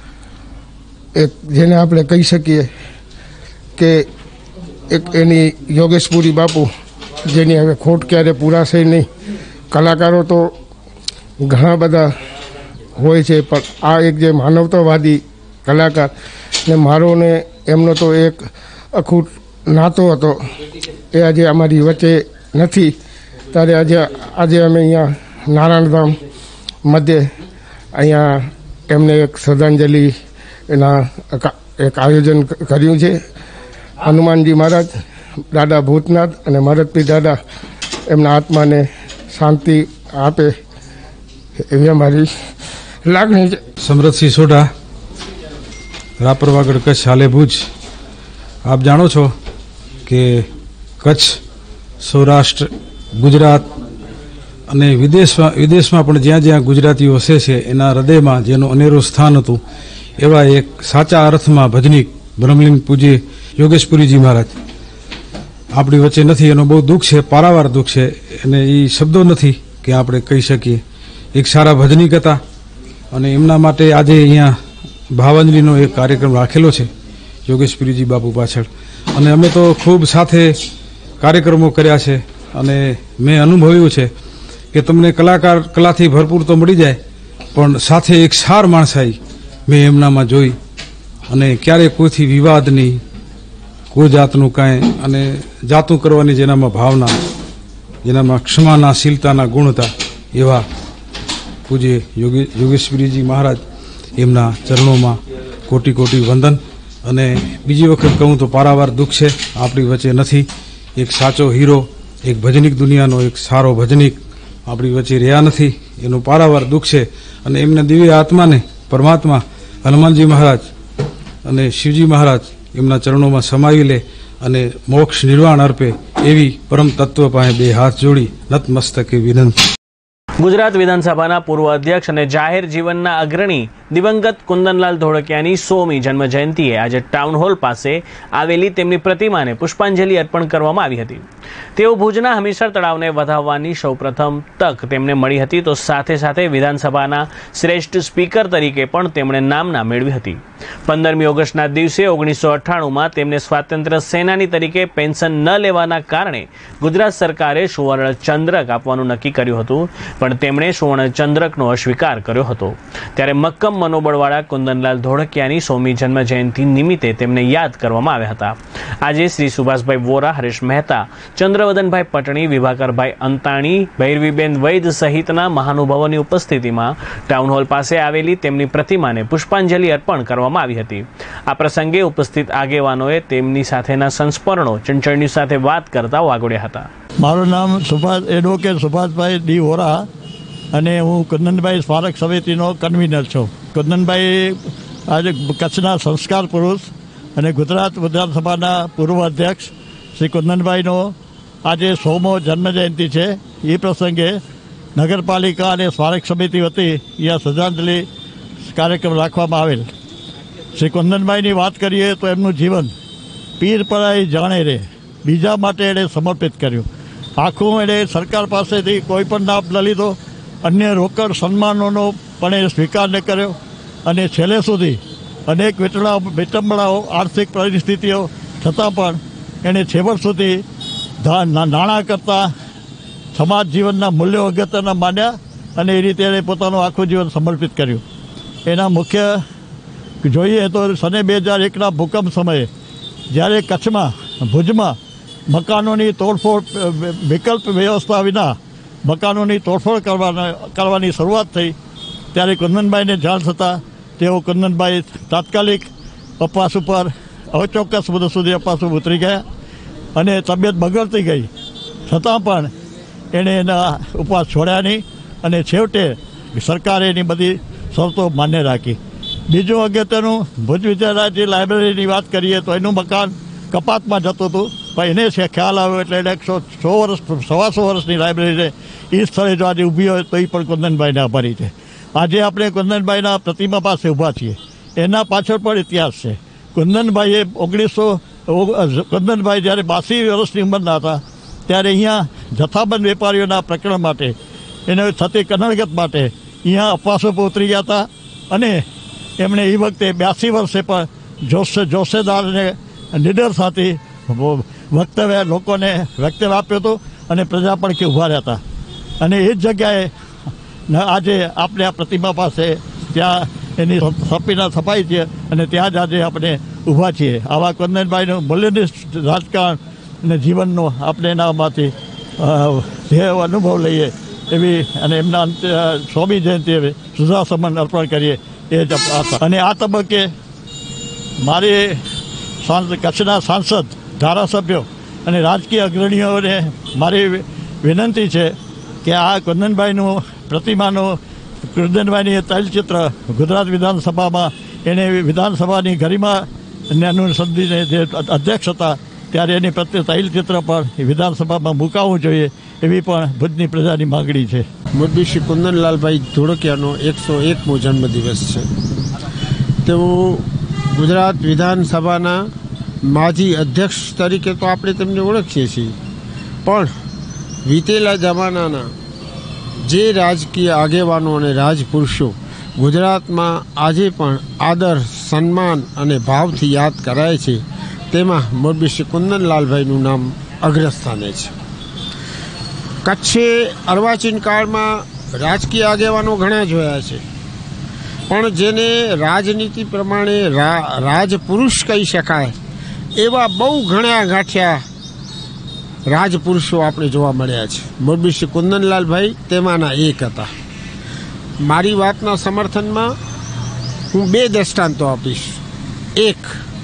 S11: એક જેને આપણે કહી શકીએ કે એક એની યોગેશપુરી બાપુ જેની હવે ખોટ ક્યારે પૂરાશે નહીં કલાકારો તો ઘણા બધા હોય છે, પણ આ એક જે માનવતાવાદી કલાકાર ને મારો ને એમનો તો એક અખૂટ નાતો હતો, એ આજે અમારી વચ્ચે નથી. ત્યારે આજે આજે અમે અહીંયા નારાયણધામ મધ્યે અહીંયા એમને એક શ્રદ્ધાંજલિ એના એક આયોજન કર્યું છે. હનુમાનજી મહારાજ, દાદા ભૂતનાથ અને મહારાજપી દાદા એમના આત્માને શાંતિ આપે એવી અમારી લાગણી છે.
S12: સમરથસિંહ સોઢા, રાપર વાગડ, કચ્છ, હાલે ભુજ. આપ જાણો છો કે કચ્છ, સૌરાષ્ટ્ર, ગુજરાત અને વિદેશમાં વિદેશમાં પણ જ્યાં જ્યાં ગુજરાતીઓ વસે છે એના હૃદયમાં જેનું અનેરું સ્થાન હતું એવા એક સાચા અર્થમાં ભજનીક બ્રહ્મલિંગ પૂજ્ય યોગેશપુરીજી મહારાજ આપણી વચ્ચે નથી. એનો બહુ દુઃખ છે, પારાવાર દુઃખ છે, અને એ શબ્દો નથી કે આપણે કહી શકીએ. એક સારા ભજનીક હતા અને એમના માટે આજે અહીંયા ભાવાંજલિનો એક કાર્યક્રમ રાખેલો છે યોગેશપુરીજી બાપુ પાછળ. અને અમે તો ખૂબ સાથે કાર્યક્રમો કર્યા છે અને મેં અનુભવ્યું છે કે તમને કલાકાર કલાથી ભરપૂર તો મળી જાય, પણ સાથે એક સાર માણસાઈ મેં એમનામાં જોઈ. અને ક્યારેય કોઈથી વિવાદ નહીં, કોઈ જાતનું કાંઈ, અને જાતું કરવાની જેનામાં ભાવના, જેનામાં ક્ષમાના, શીલતાના ગુણ હતા, એવા પૂજ્ય યોગી યોગેશ્વરીજી મહારાજ, એમના ચરણોમાં કોટી કોટી વંદન. અને બીજી વખત કહું તો પારાવાર દુઃખ છે, આપણી વચ્ચે નથી. એક સાચો હીરો, એક ભજનિક દુનિયાનો એક સારો ભજનિક આપણી વચ્ચે રહ્યા નથી, એનું પારાવાર દુઃખ છે. અને એમના દિવ્ય આત્માને પરમાત્મા હનુમાનજી મહારાજ અને શિવજી મહારાજ એમના ચરણોમાં સમાવી લે અને મોક્ષ નિર્વાણ અર્પે એવી પરમ તત્વ પાસે બે હાથ જોડી નતમસ્તકે વિનંતી.
S4: ગુજરાત વિધાનસભાના પૂર્વ અધ્યક્ષ અને જાહેર જીવનના અગ્રણી દિવંગત કુંદનલાલ ધોળકિયાની સોમી જન્મ જયંતિએ આજે ટાઉન હોલ પાસે આવેલી તેમની પ્રતિમાને પુષ્પાંજલિ અર્પણ કરવામાં આવી હતી. તેઓ ભુજના હમીરસર તળાવને વધાવવાની સૌપ્રથમ તક તેમને મળી હતી, તો સાથે સાથે વિધાનસભાના શ્રેષ્ઠ સ્પીકર તરીકે પણ તેમણે નામના મેળવી હતી. પંદરમી ઓગસ્ટના દિવસે ઓગણીસો અઠ્ઠાણુંમાં તેમને સ્વાતંત્ર્ય સેનાની તરીકે પેન્શન ન લેવાના કારણે ગુજરાત સરકારે સુવર્ણ ચંદ્રક આપવાનું નક્કી કર્યું હતું, પણ તેમણે સુવર્ણ ચંદ્રકનો અસ્વીકાર કર્યો હતો. ત્યારે મક્કમ મનોબળવાળા કુંદનલાલ ધોળકિયાની સોમી જન્મ જયંતિ નિમિત્તે તેમને યાદ કરવામાં આવ્યા હતા. આજે શ્રી સુભાષભાઈ વોરા, હરેશ મહેતા, ચંદ્રવદનભાઈ પટણી, વિભાકરભાઈ અંતાણી, ભૈરવીબેન વૈદ સહિતના મહાનુભાવોની ઉપસ્થિતિમાં ટાઉન હોલ પાસે આવેલી તેમની પ્રતિમાને પુષ્પાંજલિ અર્પણ કરવામાં આવી હતી. આ પ્રસંગે ઉપસ્થિત આગેવાનોએ તેમની સાથેના સંસ્મરણો ચંચળ ન્યૂઝ સાથે વાત કરતા વાગોડ્યા હતા.
S13: મારું નામ સુભાષ એડવોકેટ સુભાષભાઈ ડી વોરા અને હું કુંદનભાઈ સ્મારક સમિતિનો કન્વીનર છું. કુંદનભાઈ આજે કચ્છના સંસ્કાર પુરુષ અને ગુજરાત વિધાનસભાના પૂર્વ અધ્યક્ષ શ્રી કુંદનભાઈનો આજે સોમો જન્મજયંતિ છે. એ પ્રસંગે નગરપાલિકા અને સ્મારક સમિતિ વતી અહીંયા શ્રદ્ધાંજલિ કાર્યક્રમ રાખવામાં આવેલ. શ્રી કુંદનભાઈની વાત કરીએ તો એમનું જીવન પીર પરાઈ જાણે રે, બીજા માટે એણે સમર્પિત કર્યું. આખું એણે સરકાર પાસેથી કોઈ પણ લાભ ન લીધો, અન્ય રોકડ સન્માનોનો પણ એ સ્વીકાર ન કર્યો, અને છેલ્લે સુધી અનેક વેટણા વિટંબણાઓ, આર્થિક પરિસ્થિતિઓ છતાં પણ એણે છેવટ સુધી નાણાં કરતાં સમાજ જીવનના મૂલ્યો અગત્યના માન્યા અને એ રીતે એણે પોતાનું આખું જીવન સમર્પિત કર્યું. એના મુખ્ય જોઈએ તો સને બે હજાર એકના ભૂકંપ સમયે જ્યારે કચ્છમાં, ભુજમાં મકાનોની તોડફોડ, વિકલ્પ વ્યવસ્થા વિના મકાનોની તોડફોડ કરવાના કરવાની શરૂઆત થઈ, ત્યારે કુંદનભાઈને જાણ થતાં તેઓ કુંદનભાઈ તાત્કાલિક અપવાસ ઉપર અચોક્કસ મુદત સુધી અપવાસ ઉપર ઉતરી ગયા અને તબિયત બગડતી ગઈ, છતાં પણ એણે એના ઉપવાસ છોડ્યા નહીં અને છેવટે સરકારે એની બધી શરતો માન્ય રાખી. બીજું અગત્યનું, ભુજ વિદ્યાલય લાઇબ્રેરીની વાત કરીએ તો એનું મકાન કપાતમાં જતું હતું, પણ એને છે ખ્યાલ આવ્યો એટલે એને એકસો સો વર્ષ સવાસો વર્ષની લાઇબ્રેરી છે એ સ્થળે જો આજે ઊભી હોય તો એ પણ કુંદનભાઈને આભારી છે. આજે આપણે કુંદનભાઈના પ્રતિમા પાસે ઊભા છીએ, એના પાછળ પણ ઇતિહાસ છે. કુંદનભાઈએ ઓગણીસો કુંદનભાઈ જ્યારે બાસી વર્ષની ઉંમરના હતા ત્યારે અહીંયા જથ્થાબંધ વેપારીઓના પ્રકરણ માટે, એને થતી કનડગત માટે અહીંયા અપવાસો પર ઉતરી ગયા હતા અને એમણે એ વખતે બ્યાસી વર્ષે પણ જોશ જોશેદાર અને નિડરતાથી વક્તવ્ય લોકોને વક્તવ્ય આપ્યું હતું અને પ્રજા પણ કે ઊભા રહ્યા હતા. અને એ જ જગ્યાએ આજે આપણે આ પ્રતિમા પાસે ત્યાં એની સપીના સફાઈ છે અને ત્યાં જ આજે આપણે ઊભા છીએ. આવા કુંદનભાઈનું મૂલ્યનિષ્ઠ રાજકારણ અને જીવનનો આપણે એનામાંથી જે અનુભવ લઈએ એવી અને એમના સ્વામી જયંતિ સુધાસમન અર્પણ કરીએ એ જ આશા. અને આ તબક્કે મારી કચ્છના સાંસદ, ધારાસભ્યો અને રાજકીય અગ્રણીઓને મારી વિનંતી છે કે આ કુંદનભાઈનું પ્રતિમાનું કુંદનભાઈની તૈલચિત્ર ગુજરાત વિધાનસભામાં એને વિધાનસભાની ગરિમાને અનુસંધીને જે અધ્યક્ષ હતા ત્યારે એની પ્રત્યે તૈલચિત્ર પણ વિધાનસભામાં મુકાવવું જોઈએ એવી પણ ભુજની પ્રજાની માગણી છે.
S14: મોરબી શ્રી કુંદનલાલભાઈ ધોળકિયાનો એકસો એકમો જન્મદિવસ છે. તેઓ ગુજરાત વિધાનસભાના માજી અધ્યક્ષ તરીકે તો આપણે તેમને ઓળખીએ છીએ, પણ વીતેલા જમાનાના જે રાજકીય આગેવાનો અને રાજપુરુષો ગુજરાતમાં આજે પણ આદર, સન્માન અને ભાવથી યાદ કરાય છે તેમાં મોરબી શ્રી કુંદનલાલભાઈનું નામ અગ્રસ્થાને છે. કચ્છે અર્વાચીન કાળમાં રાજકીય આગેવાનો ઘણા જોયા છે, પણ જેને રાજનીતિ પ્રમાણે રાજપુરુષ કહી શકાય એવા બહુ ઘણા ગાંઠિયા રાજપુરુષો આપણે જોવા મળ્યા છે. મોરબી શ્રી કુંદનલાલભાઈ તેમાંના એક હતા. મારી વાતના સમર્થનમાં હું બે દ્રષ્ટાંતો આપીશ. એક,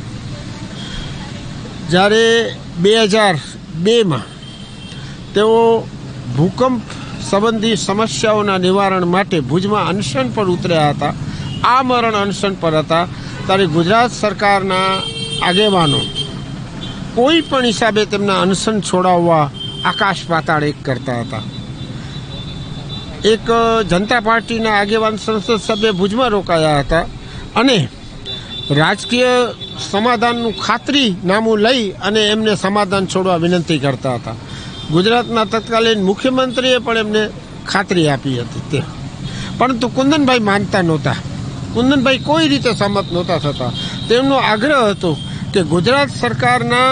S14: જ્યારે બે હજાર બેમાં તેઓ ભૂકંપ સંબંધી સમસ્યાઓના નિવારણ માટે ભુજમાં અનશન પર ઉતર્યા હતા, આમરણ અનશન પર હતા, ત્યારે ગુજરાત સરકારના આગેવાનો કોઈ પણ હિસાબે તેમના અનશન છોડાવવા આકાશ પાતાળ એક કરતા હતા. એક જનતા પાર્ટીના આગેવાન સંસદ સભ્ય ભુજમાં રોકાયા હતા અને રાજકીય સમાધાનનું ખાતરીનામું લઈ અને એમને સમાધાન છોડવા વિનંતી કરતા હતા. ગુજરાતના તત્કાલીન મુખ્યમંત્રીએ પણ એમને ખાતરી આપી હતી તે, પરંતુ કુંદનભાઈ માનતા નહોતા. કુંદનભાઈ કોઈ રીતે સહમત નહોતા થતા. તેમનો આગ્રહ હતો કે ગુજરાત સરકારના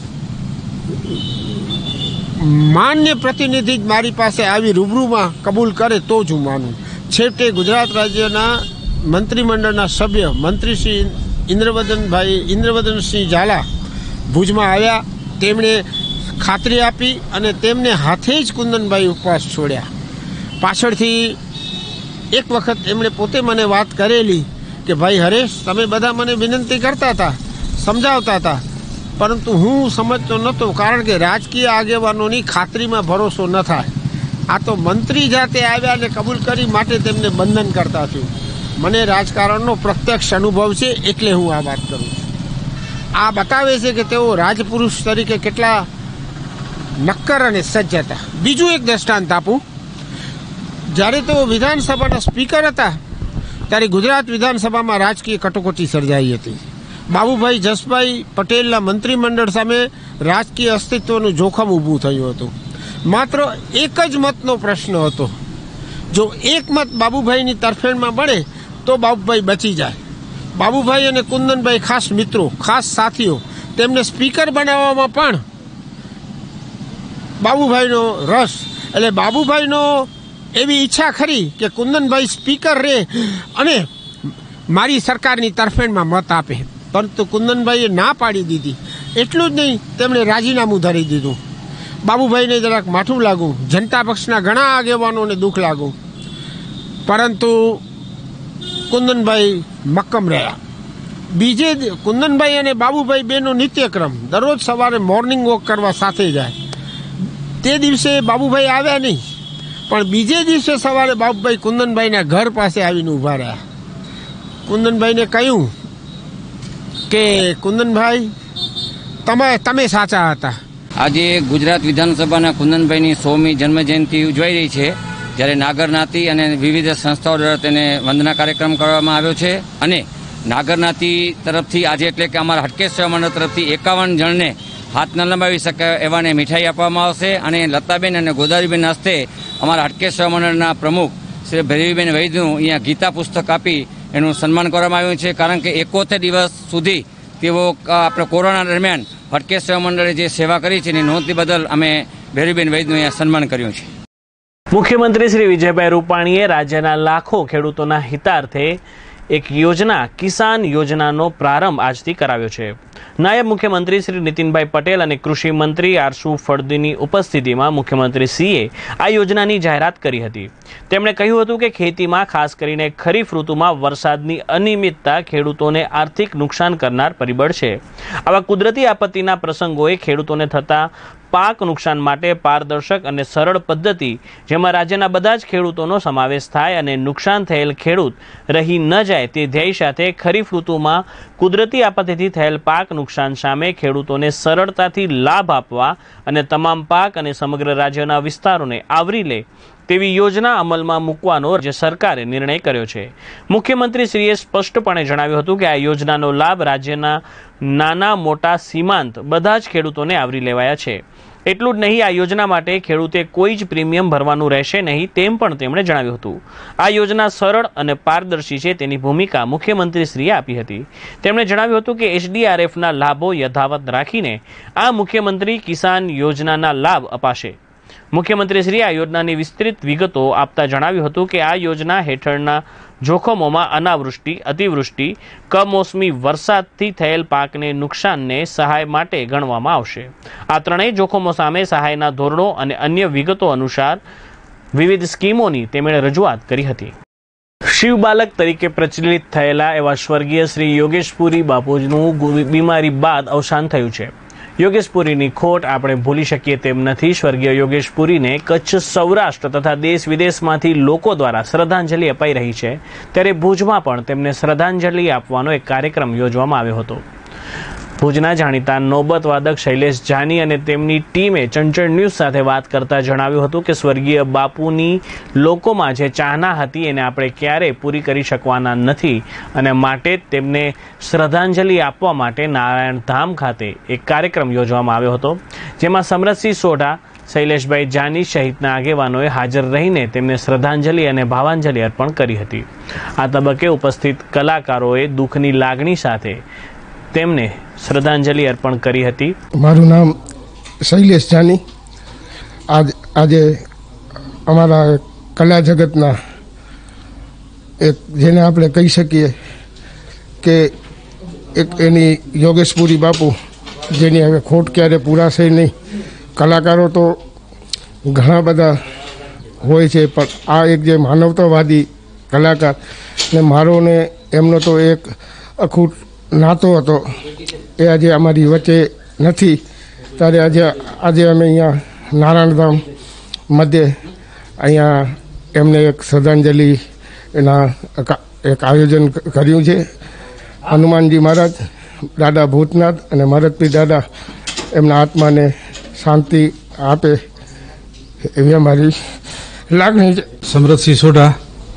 S14: માન્ય પ્રતિનિધિ જ મારી પાસે આવી રૂબરૂમાં કબૂલ કરે તો જ હું માનું. છેવટે ગુજરાત રાજ્યના મંત્રીમંડળના સભ્ય મંત્રી શ્રી ઇન્દ્રવદનભાઈ ઇન્દ્રવદનસિંહ ઝાલા ભુજમાં આવ્યા. તેમણે ખાતરી આપી અને તેમને હાથે જ કુંદનભાઈ ઉપવાસ છોડ્યા. પાછળથી એક વખત એમણે પોતે મને વાત કરેલી કે ભાઈ હરેશ, તમે બધા મને વિનંતી કરતા હતા, સમજાવતા હતા, પરંતુ હું સમજતો નહોતો, કારણ કે રાજકીય આગેવાનોની ખાતરીમાં ભરોસો ન થાય. આ તો મંત્રી જાતે આવ્યા અને કબૂલ કરી માટે તેમને બંધન કરતા થયું. મને રાજકારણનો પ્રત્યક્ષ અનુભવ છે એટલે હું આ વાત કરું છું. આ બતાવે છે કે તેઓ રાજપુરુષ તરીકે કેટલા નક્કર અને સજ્જ હતા. બીજું એક દ્રષ્ટાંત આપું. જ્યારે તેઓ વિધાનસભાના સ્પીકર હતા ત્યારે ગુજરાત વિધાનસભામાં રાજકીય કટોકટી સર્જાઈ હતી. બાબુભાઈ જસભાઈ પટેલના મંત્રીમંડળ સામે રાજકીય અસ્તિત્વનું જોખમ ઊભું થયું હતું. માત્ર એક જ મતનો પ્રશ્ન હતો. જો એક મત બાબુભાઈની તરફેણમાં મળે તો બાબુભાઈ બચી જાય. બાબુભાઈ અને કુંદનભાઈ ખાસ મિત્રો, ખાસ સાથીઓ. તેમને સ્પીકર બનાવવામાં પણ બાબુભાઈનો રસ, એટલે બાબુભાઈનો એવી ઈચ્છા ખરી કે કુંદનભાઈ સ્પીકર રહે અને મારી સરકારની તરફેણમાં મત આપે, પરંતુ કુંદનભાઈએ ના પાડી દીધી. એટલું જ નહીં, તેમણે રાજીનામું ધરી દીધું. બાબુભાઈને જરાક માઠું લાગ્યું, જનતા પક્ષના ઘણા આગેવાનોને દુઃખ લાગ્યું, પરંતુ કુંદનભાઈ મક્કમ રહ્યા. બીજે કુંદનભાઈ અને બાબુભાઈ બેનો નિત્યક્રમ દરરોજ સવારે મોર્નિંગ વોક કરવા સાથે જાય. તે દિવસે બાબુભાઈ આવ્યા નહીં, પણ બીજે દિવસે સવારે બાબુભાઈ કુંદનભાઈના ઘર પાસે આવીને ઊભા રહ્યા. કુંદનભાઈને કહ્યું કે કુંદનભાઈ, તમે તમે સાચા હતા.
S15: આજે ગુજરાત વિધાનસભાના કુંદનભાઈની સોમી જન્મજયંતિ ઉજવાઈ રહી છે, જ્યારે નાગર જ્ઞાતિ અને વિવિધ સંસ્થાઓ દ્વારા તેને વંદના કાર્યક્રમ કરવામાં આવ્યો છે. અને નાગર જ્ઞાતિ તરફથી આજે એટલે કે અમારા હટકેશ સેવા મંડળ તરફથી એકાવન જણને હાથ ન લંબાવી શકે એવાને મીઠાઈ આપવામાં આવશે. અને લતાબેન અને ગોદાવરીબેન હસ્તે અમારા હટકેશ સેવા મંડળના પ્રમુખ શ્રી ભૈરવીબેન વૈદનું અહીંયા ગીતા પુસ્તક આપી એનું સન્માન કરવામાં આવ્યું છે. કારણ કે એકોતેર દિવસ સુધી તેઓ આપણે કોરોના દરમિયાન હટકેશ સેવા મંડળે જે સેવા કરી છે એની નોંધ બદલ અમે ભૈરવીબેન વૈદનું અહીંયા સન્માન કર્યું છે.
S4: મુખ્યમંત્રી શ્રી વિજયભાઈ રૂપાણીએ રાજ્યના લાખો ખેડૂતોના હિતાર્થે એક યોજના કિસાન યોજનાનો પ્રારંભ આજથી કરાવ્યો છે. નાયબ મુખ્યમંત્રી શ્રી નીતિનભાઈ પટેલ અને કૃષિ મંત્રી આરસુ ફળદુની ઉપસ્થિતિમાં મુખ્યમંત્રી શ્રીએ આ યોજનાની જાહેરાત કરી હતી. તેમણે કહ્યું હતું કે ખેતીમાં ખાસ કરીને ખરીફ ઋતુમાં વરસાદની અનિયમિતતા ખેડૂતોને આર્થિક નુકસાન કરનાર પરિબળ છે. આવા કુદરતી આપત્તિના પ્રસંગોએ ખેડૂતોને થતા પાક નુકસાન માટે પારદર્શક અને સરળ પદ્ધતિ જેમાં રાજ્યના બધા જ ખેડૂતોનો સમાવેશ થાય અને નુકસાન થયેલ ખેડૂત રહી ન જાય તે ધ્યેય સાથે ખરીફ ઋતુમાં કુદરતી આપત્તિથી થયેલ પાક નુકસાન સામે ખેડૂતોને સરળતાથી લાભ આપવા અને તમામ પાક અને સમગ્ર રાજ્યના વિસ્તારોને આવરી લે તેવી યોજના અમલમાં મૂકવાનો રાજ્ય સરકારે નિર્ણય કર્યો છે. મુખ્યમંત્રીશ્રીએ સ્પષ્ટપણે જણાવ્યું હતું કે આ યોજનાનો લાભ રાજ્યના નાના મોટા સીમાંત બધા જ ખેડૂતોને આવરી લેવાયા છે. એટલું જ નહીં, આ યોજના માટે ખેડૂતે કોઈ જ પ્રીમિયમ ભરવાનું રહેશે નહીં તેમ પણ તેમણે જણાવ્યું હતું. આ યોજના સરળ અને પારદર્શી છે તેની ભૂમિકા મુખ્યમંત્રીશ્રીએ આપી હતી. તેમણે જણાવ્યું હતું કે એસડીઆરએફના લાભો યથાવત રાખીને આ મુખ્યમંત્રી કિસાન યોજનાના લાભ અપાશે. મુખ્યમંત્રીશ્રીએ આ યોજનાની વિસ્તૃત વિગતો આપતા જણાવ્યું હતું કે આ યોજના હેઠળના જોખમોમાં અનાવૃષ્ટિ, અતિવૃષ્ટિ, કમોસમી વરસાદથી થયેલ પાકને નુકસાનને સહાય માટે ગણવામાં આવશે. આ ત્રણેય જોખમો સામે સહાયના ધોરણો અને અન્ય વિગતો અનુસાર વિવિધ સ્કીમોની તેમણે રજૂઆત કરી હતી. શિવબાલક તરીકે પ્રચલિત થયેલા એવા સ્વર્ગીય શ્રી યોગેશપુરી બાપુજીનું બીમારી બાદ અવસાન થયું છે. યોગેશપુરીની ખોટ આપણે ભૂલી શકીએ તેમ નથી. સ્વર્ગીય યોગેશપુરીને કચ્છ, સૌરાષ્ટ્ર તથા દેશ વિદેશમાંથી લોકો દ્વારા શ્રદ્ધાંજલિ અપાઈ રહી છે. ત્યારે ભુજમાં પણ તેમને શ્રદ્ધાંજલિ આપવાનો એક કાર્યક્રમ યોજવામાં આવ્યો હતો. ભુજના જાણીતા નોબત વાદક શૈલેષ જાની અને તેમની ટીમે ચંચળ ન્યૂઝ સાથે વાત કરતા જણાવ્યું હતું કે સ્વર્ગીય બાપુની લોકોમાં જે ચાહના હતી એને આપણે ક્યારેય પૂરી કરી શકવાના નથી અને માટે તેમને શ્રદ્ધાંજલિ આપવા માટે નારાયણ ધામ ખાતે એક કાર્યક્રમ યોજવામાં આવ્યો હતો, જેમાં સમરતસિંહ સોઢા, શૈલેષભાઈ જાની સહિતના આગેવાનોએ હાજર રહીને તેમને શ્રદ્ધાંજલિ અને ભાવાંજલિ અર્પણ કરી હતી. આ તબક્કે ઉપસ્થિત કલાકારોએ દુઃખની લાગણી સાથે તેમને શ્રદ્ધાંજલિ અર્પણ કરી હતી.
S11: મારું નામ શૈલેષ જાની. આજ આજે અમારા કલા જગતના એક જેને આપણે કહી શકીએ કે એક એની યોગેશપુરી બાપુ જેની હવે ખોટ ક્યારે પૂરાશે નહીં. કલાકારો તો ઘણા બધા હોય છે પણ આ એક જે માનવતાવાદી કલાકાર ને મારો ને એમનો તો એક અખૂટ નાતો હતો એ આજે અમારી વચ્ચે નથી. ત્યારે આજે આજે અમે અહીંયા નારાયણધામ મધ્યે અહીંયા એમને એક શ્રદ્ધાંજલિ એના એક આયોજન કર્યું છે. હનુમાનજી મહારાજ, દાદા ભૂતનાથ અને મહારાજપીર દાદા એમના આત્માને શાંતિ આપે એવી અમારી લાગણી છે.
S12: સમરતસિંહ સોઢા,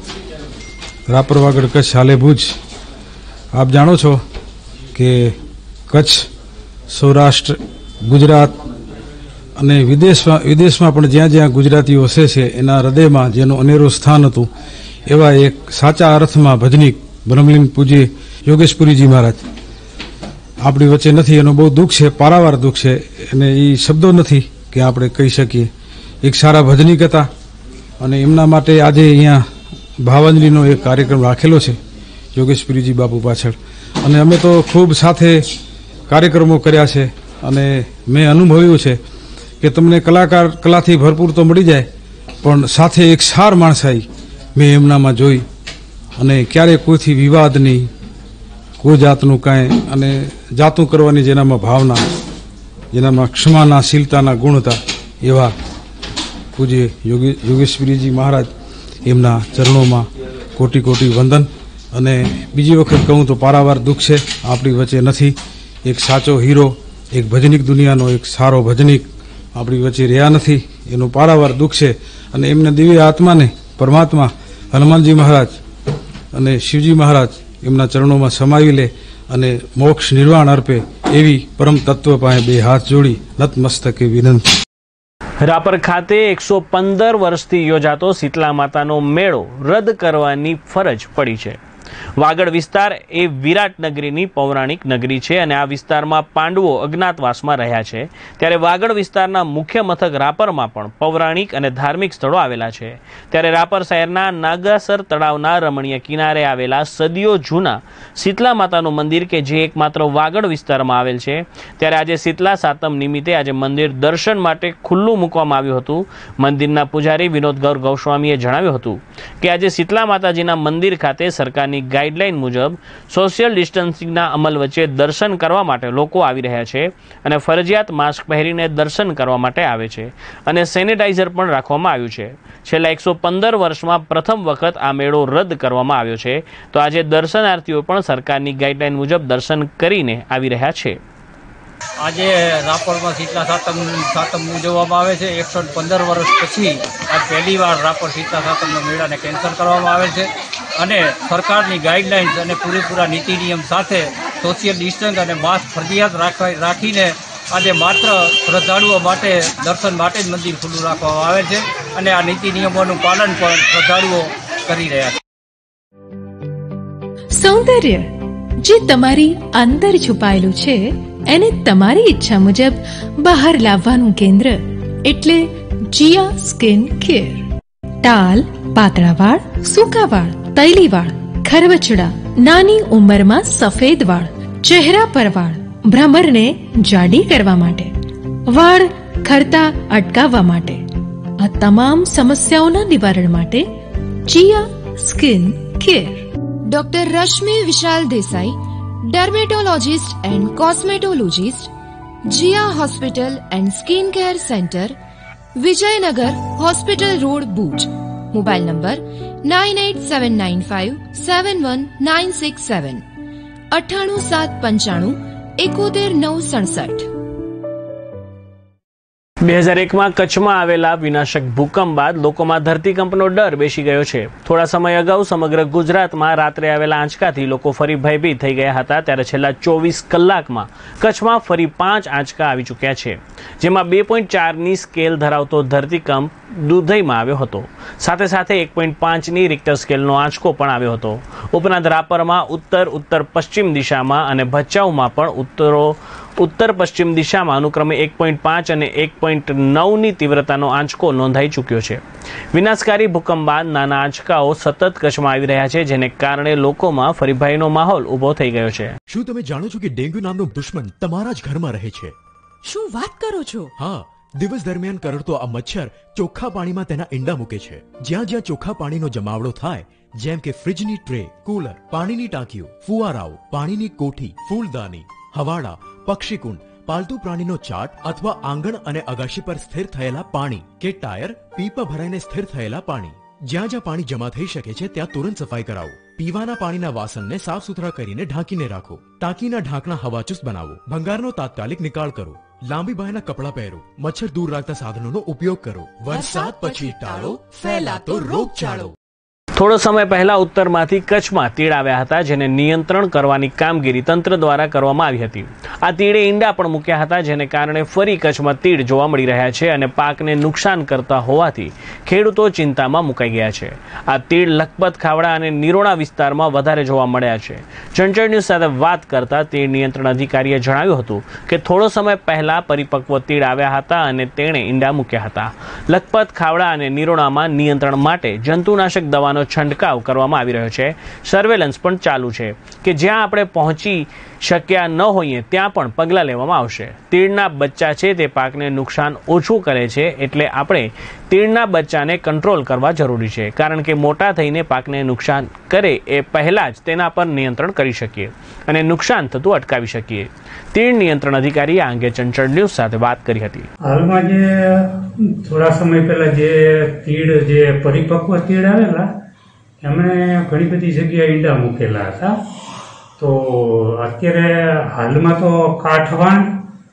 S12: રાપર વાગડ, કચ્છ, હાલે ભુજ. આપ જાણો છો કે કચ્છ, સૌરાષ્ટ્ર, ગુજરાત અને વિદેશમાં વિદેશમાં પણ જ્યાં જ્યાં ગુજરાતીઓ વસે છે એના હૃદયમાં જેનું અનેરું સ્થાન હતું એવા એક સાચા અર્થમાં ભજનીક બ્રહ્મલીન પૂજ્ય યોગેશપુરીજી મહારાજ આપણી વચ્ચે નથી. એનું બહુ દુઃખ છે, પારાવાર દુઃખ છે અને એ શબ્દો નથી કે આપણે કહી શકીએ. એક સારા ભજનીક હતા અને એમના માટે આજે અહીંયા ભાવાંજલિનો એક કાર્યક્રમ રાખેલો છે યોગેશપુરીજી બાપુ પાછળ. અને અમે તો ખૂબ સાથે કાર્યક્રમો કર્યા છે અને મેં અનુભવ્યું છે કે તમને કલાકાર કલાથી ભરપૂર તો મળી જાય પણ સાથે એક સાર માણસાઈ મેં એમનામાં જોઈ અને ક્યારેય કોઈથી વિવાદ નહીં, કોઈ જાતનું કાંઈ અને જાતું કરવાની જેનામાં ભાવના, જેનામાં ક્ષમાના, શીલતાના ગુણ હતા એવા પૂજ્ય યોગી યોગેશ્વરીજી મહારાજ એમના ચરણોમાં કોટી કોટી વંદન. અને બીજી વખત કહું તો પારાવાર દુઃખ છે, આપણી વચ્ચે નથી. એક સાચો હીરો, એક ભજનિક દુનિયાનો એક સારો ભજનિક આપણી વચ્ચે રહ્યા નથી, એનું પારાવાર દુઃખ છે. અને એમના દિવ્ય આત્માને પરમાત્મા હનુમાનજી મહારાજ અને શિવજી મહારાજ એમના ચરણોમાં સમાવી લે અને મોક્ષ નિર્વાણ અર્પે એવી પરમ તત્વ પાસે બે હાથ જોડી નતમસ્તકે વિનંતી.
S4: રાપર ખાતે એકસો પંદર વર્ષથી યોજાતો શીતલા માતાનો મેળો રદ કરવાની ફરજ પડી છે. વાગડ વિસ્તાર એ વિરાટ નગરીની પૌરાણિક નગરી છે અને આ વિસ્તારમાં પાંડવો અજ્ઞાતવાસમાં રહ્યા છે. ત્યારે વાગડ વિસ્તારના મુખ્ય મથક રાપરમાં પણ પૌરાણિક અને ધાર્મિક સ્થળો આવેલા છે. ત્યારે રાપર શહેરના નાગાસર તળાવના રમણીય કિનારે આવેલા સદીઓ જૂના શીતલા માતાનું મંદિર કે જે એકમાત્ર વાગડ વિસ્તારમાં આવેલ છે, ત્યારે આજે શીતલા સાતમ નિમિત્તે આજે મંદિર દર્શન માટે ખુલ્લું મૂકવામાં આવ્યું હતું. મંદિરના પૂજારી વિનોદ ગૌર ગૌસ્વામીએ જણાવ્યું હતું કે આજે શીતલા માતાજીના મંદિર ખાતે સરકારની ગાઈડલાઈન મુજબ સોશિયલ ડિસ્ટન્સિંગના અમલ વચ્ચે દર્શન કરવા માટે લોકો આવી રહ્યા છે અને ફરજિયાત માસ્ક પહેરીને દર્શન કરવા માટે આવે છે અને સેનિટાઈઝર પણ રાખવામાં આવ્યું છે. છેલ્લા એકસો પંદર વર્ષમાં પ્રથમ વખત આ મેળો રદ કરવામાં આવ્યો છે, તો આજે દર્શનાર્થીઓ પણ સરકારની ગાઈડલાઈન મુજબ દર્શન કરીને આવી રહ્યા છે.
S10: આજે રાપરમાં શીતલા સાતમ સાતમ ઉજવવામાં આવે છે. એકસો પંદર વર્ષ પછી આ પહેલી વાર રાપર શીતલા સાતમના મેળાને કેન્સલ કરવામાં આવે છે અને સરકારની ગાઈડલાઇન્સ અને પૂરેપૂરા નીતિ નિયમ સાથે સોશિયલ ડિસ્ટન્સ અને માસ્ક ફરજિયાત રાખવા રાખીને આજે માત્ર શ્રદ્ધાળુઓ માટે દર્શન માટે જ મંદિર ખુલ્લું રાખવામાં આવે છે અને આ નીતિ નિયમોનું પાલન પણ શ્રદ્ધાળુઓ કરી રહ્યા છે.
S8: સૌંદર્ય જે તમારી અંદર છુપાયેલું છે એને તમારી ઈચ્છા મુજબ બહાર લાવવાનું કેન્દ્ર એટલે જીયા સ્કિન કેર. ટાલ, પાતળા વાળ, સૂકા વાળ, તૈલી વાળ, ખરબચડા, નાની ઉંમરમાં સફેદ વાળ, ચહેરા પર વાળ, ભ્રમરને જાડી કરવા માટે, વાળ ખરતા અટકાવવા માટે, આ તમામ સમસ્યાઓના નિવારણ માટે Jiya skin care.
S16: Doctor Rashmi Vishal Desai, dermatologist and cosmetologist, Jiya hospital and skin care centre, Vijaynagar hospital road, Bhuj. Mobile number nine eight seven nine five seven one nine six seven, અઠ્ઠાણું સાત પંચાણું એકોતેર નવ સડસઠ.
S4: બે હજાર એકમાં કચ્છમાં આવેલા વિનાશક ભૂકંપ બાદ લોકોમાં ધરતીકંપનો ડર બેસી ગયો છે. થોડા સમય અગાઉ સમગ્ર ગુજરાતમાં રાત્રે આવેલા આંચકાથી લોકો ફરી ભયભીત થઈ ગયા હતા. ત્યારે છેલ્લા ચોવીસ કલાકમાં કચ્છમાં ફરી પાંચ આંચકા આવી ચૂક્યા છે, જેમાં બે પોઈન્ટ ચારની સ્કેલ ધરાવતો ધરતીકંપ દુધઈમાં આવ્યો હતો. સાથે સાથે એક પોઈન્ટ પાંચની રિક્ટર સ્કેલનો આંચકો પણ આવ્યો હતો. ઉપરાંત રાપરમાં ઉત્તર ઉત્તર પશ્ચિમ દિશામાં અને ભચાઉમાં પણ ઉત્તરો ઉત્તર પશ્ચિમ દિશામાં અનુક્રમે એક પોઈન્ટ પાંચ અને એક પોઈન્ટ નવની તીવ્રતાનો આંચકો નોંધાઈ ચૂક્યો છે. વિનાશકારી ભૂકંપ બાદ નાના આંચકાઓ સતત કચ્છમાં આવી રહ્યા છે, જેને કારણે લોકોમાં ફરી ભયનો માહોલ ઉભો થઈ ગયો છે.
S7: શું તમે જાણો છો કે ડેન્ગ્યુ નામનો દુશ્મન તમારા જ ઘરમાં રહે છે?
S8: શું વાત કરો છો?
S7: હા, દિવસ દરમિયાન કરડતો આ મચ્છર ચોખ્ખા પાણીમાં તેના ઈંડા મૂકે છે. જ્યાં જ્યાં ચોખ્ખા પાણીનો જમાવડો થાય, જેમ કે ફ્રીજની ટ્રે, કુલર, પાણીની ટાંકીઓ, ફુવારાઓ, પાણીની કોઠી, ફૂલદાની, હવાડા, પક્ષીકુંડ, પાલતુ પ્રાણીનો ચાટ અથવા આંગણ અને અગાશી પર સ્થિર થયેલા પાણી કે ટાયર, પીપા ભરાઈને સ્થિર થયેલા પાણી, જ્યાં જ્યાં પાણી જમા થઈ શકે છે ત્યાં તુરંત સફાઈ કરાવો. પીવાના પાણીના વાસણને સાફ સુથરા કરીને ઢાંકીને રાખો. ટાંકીના ઢાંકણા હવાચુસ્ત બનાવો. ભંગારનો તાત્કાલિક નિકાલ કરો. લાંબી બાયના કપડાં પહેરો. મચ્છર દૂર રાખતા સાધનોનો ઉપયોગ કરો. વરસાદ પછી ટાળો ફેલાતો રોગચાળો.
S4: થોડો સમય પહેલા ઉત્તરમાંથી કચ્છમાં તીડ આવ્યા હતા, જેને નિયંત્રણ કરવાની કામગીરી તંત્ર દ્વારા કરવામાં આવી હતી. આ તીડે ઈંડા પણ મૂક્યા હતા, જેને કારણે ફરી કચ્છમાં તીડ જોવા મળી રહ્યા છે અને પાકને નુકસાન કરતા હોવાથી ખેડૂતો ચિંતામાં મુકાઈ ગયા છે. આ તીડ લખપત, ખાવડા અને નિરોણા વિસ્તારમાં વધારે જોવા મળ્યા છે. ચંચળ ન્યૂઝ સાથે વાત કરતા તીડ નિયંત્રણ અધિકારીએ જણાવ્યું હતું કે થોડો સમય પહેલા પરિપક્વ તીડ આવ્યા હતા અને તેણે ઈંડા મૂક્યા હતા. લખપત, ખાવડા અને નિરોણામાં નિયંત્રણ માટે જંતુનાશક દવાનો છંટકાવ કરવામાં આવી રહ્યો છે. સર્વેલન્સ પણ ચાલુ છે કે જ્યાં આપણે પહોંચી શક્યા ન હોઈએ ત્યાં પણ પગલાં લેવામાં આવશે. તીડના બચ્ચા છે તે પાકને નુકસાન ઓછું કરે છે, એટલે આપણે તીડના બચ્ચાને કંટ્રોલ કરવા જરૂરી છે, કારણ કે મોટા થઈને પાકને નુકસાન કરે એ પહેલાં જ તેના પર નિયંત્રણ કરી શકીએ અને નુકસાન થતું અટકાવી શકીએ. તીડ નિયંત્રણ અધિકારીએ આ અંગે ચંચળ ન્યૂઝ સાથે વાત કરી હતી.
S5: હાલમાં જે થોડા સમય પહેલા જે તીડ જે પરિપક્વ તીડ આવેલા એમણે ઘણી બધી જગ્યાએ ઈંડા મૂકેલા હતા. તો અત્યારે હાલમાં તો કાઠવાણ,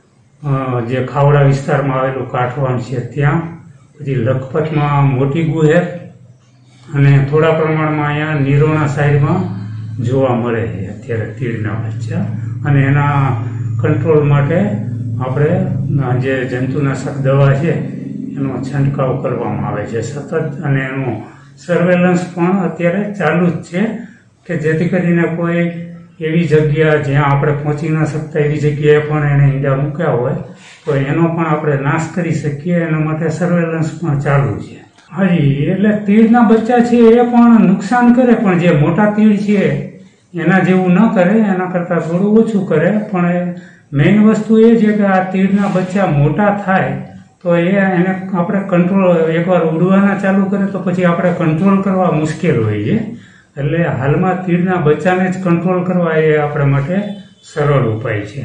S5: જે ખાવડા વિસ્તારમાં આવેલું કાઠવાણ છે ત્યાં, પછી લખપતમાં મોટી ગુહેર અને થોડા પ્રમાણમાં અહીંયા નિરોણા સાઈડમાં જોવા મળે છે અત્યારે તીડના બચ્ચા. અને એના કંટ્રોલ માટે આપણે જે જંતુનાશક દવા છે એનો છંટકાવ કરવામાં આવે છે સતત, અને એનું સર્વેલન્સ પણ અત્યારે ચાલુ જ છે. કે જેથી કરીને કોઈ એવી જગ્યા જ્યાં આપણે પહોંચી ન શકતા એવી જગ્યાએ પણ એને ઈંડા મૂક્યા હોય તો એનો પણ આપણે નાશ કરી શકીએ. એના માટે સર્વેલન્સ પણ ચાલુ છે. હાજી, એટલે તીડના બચ્ચા છે એ પણ નુકસાન કરે, પણ જે મોટા તીડ છે એના જેવું ન કરે, એના કરતાં થોડું ઓછું કરે. પણ મેઇન વસ્તુ એ છે કે આ તીડના બચ્ચા મોટા થાય તો એ એને આપણે કંટ્રોલ, એકવાર ઉડવાના ચાલુ કરે તો પછી આપણે કંટ્રોલ કરવા મુશ્કેલ હોય છે. એટલે હાલમાં તીડના બચ્ચાને જ કંટ્રોલ કરવા એ આપણા માટે સરળ ઉપાય છે.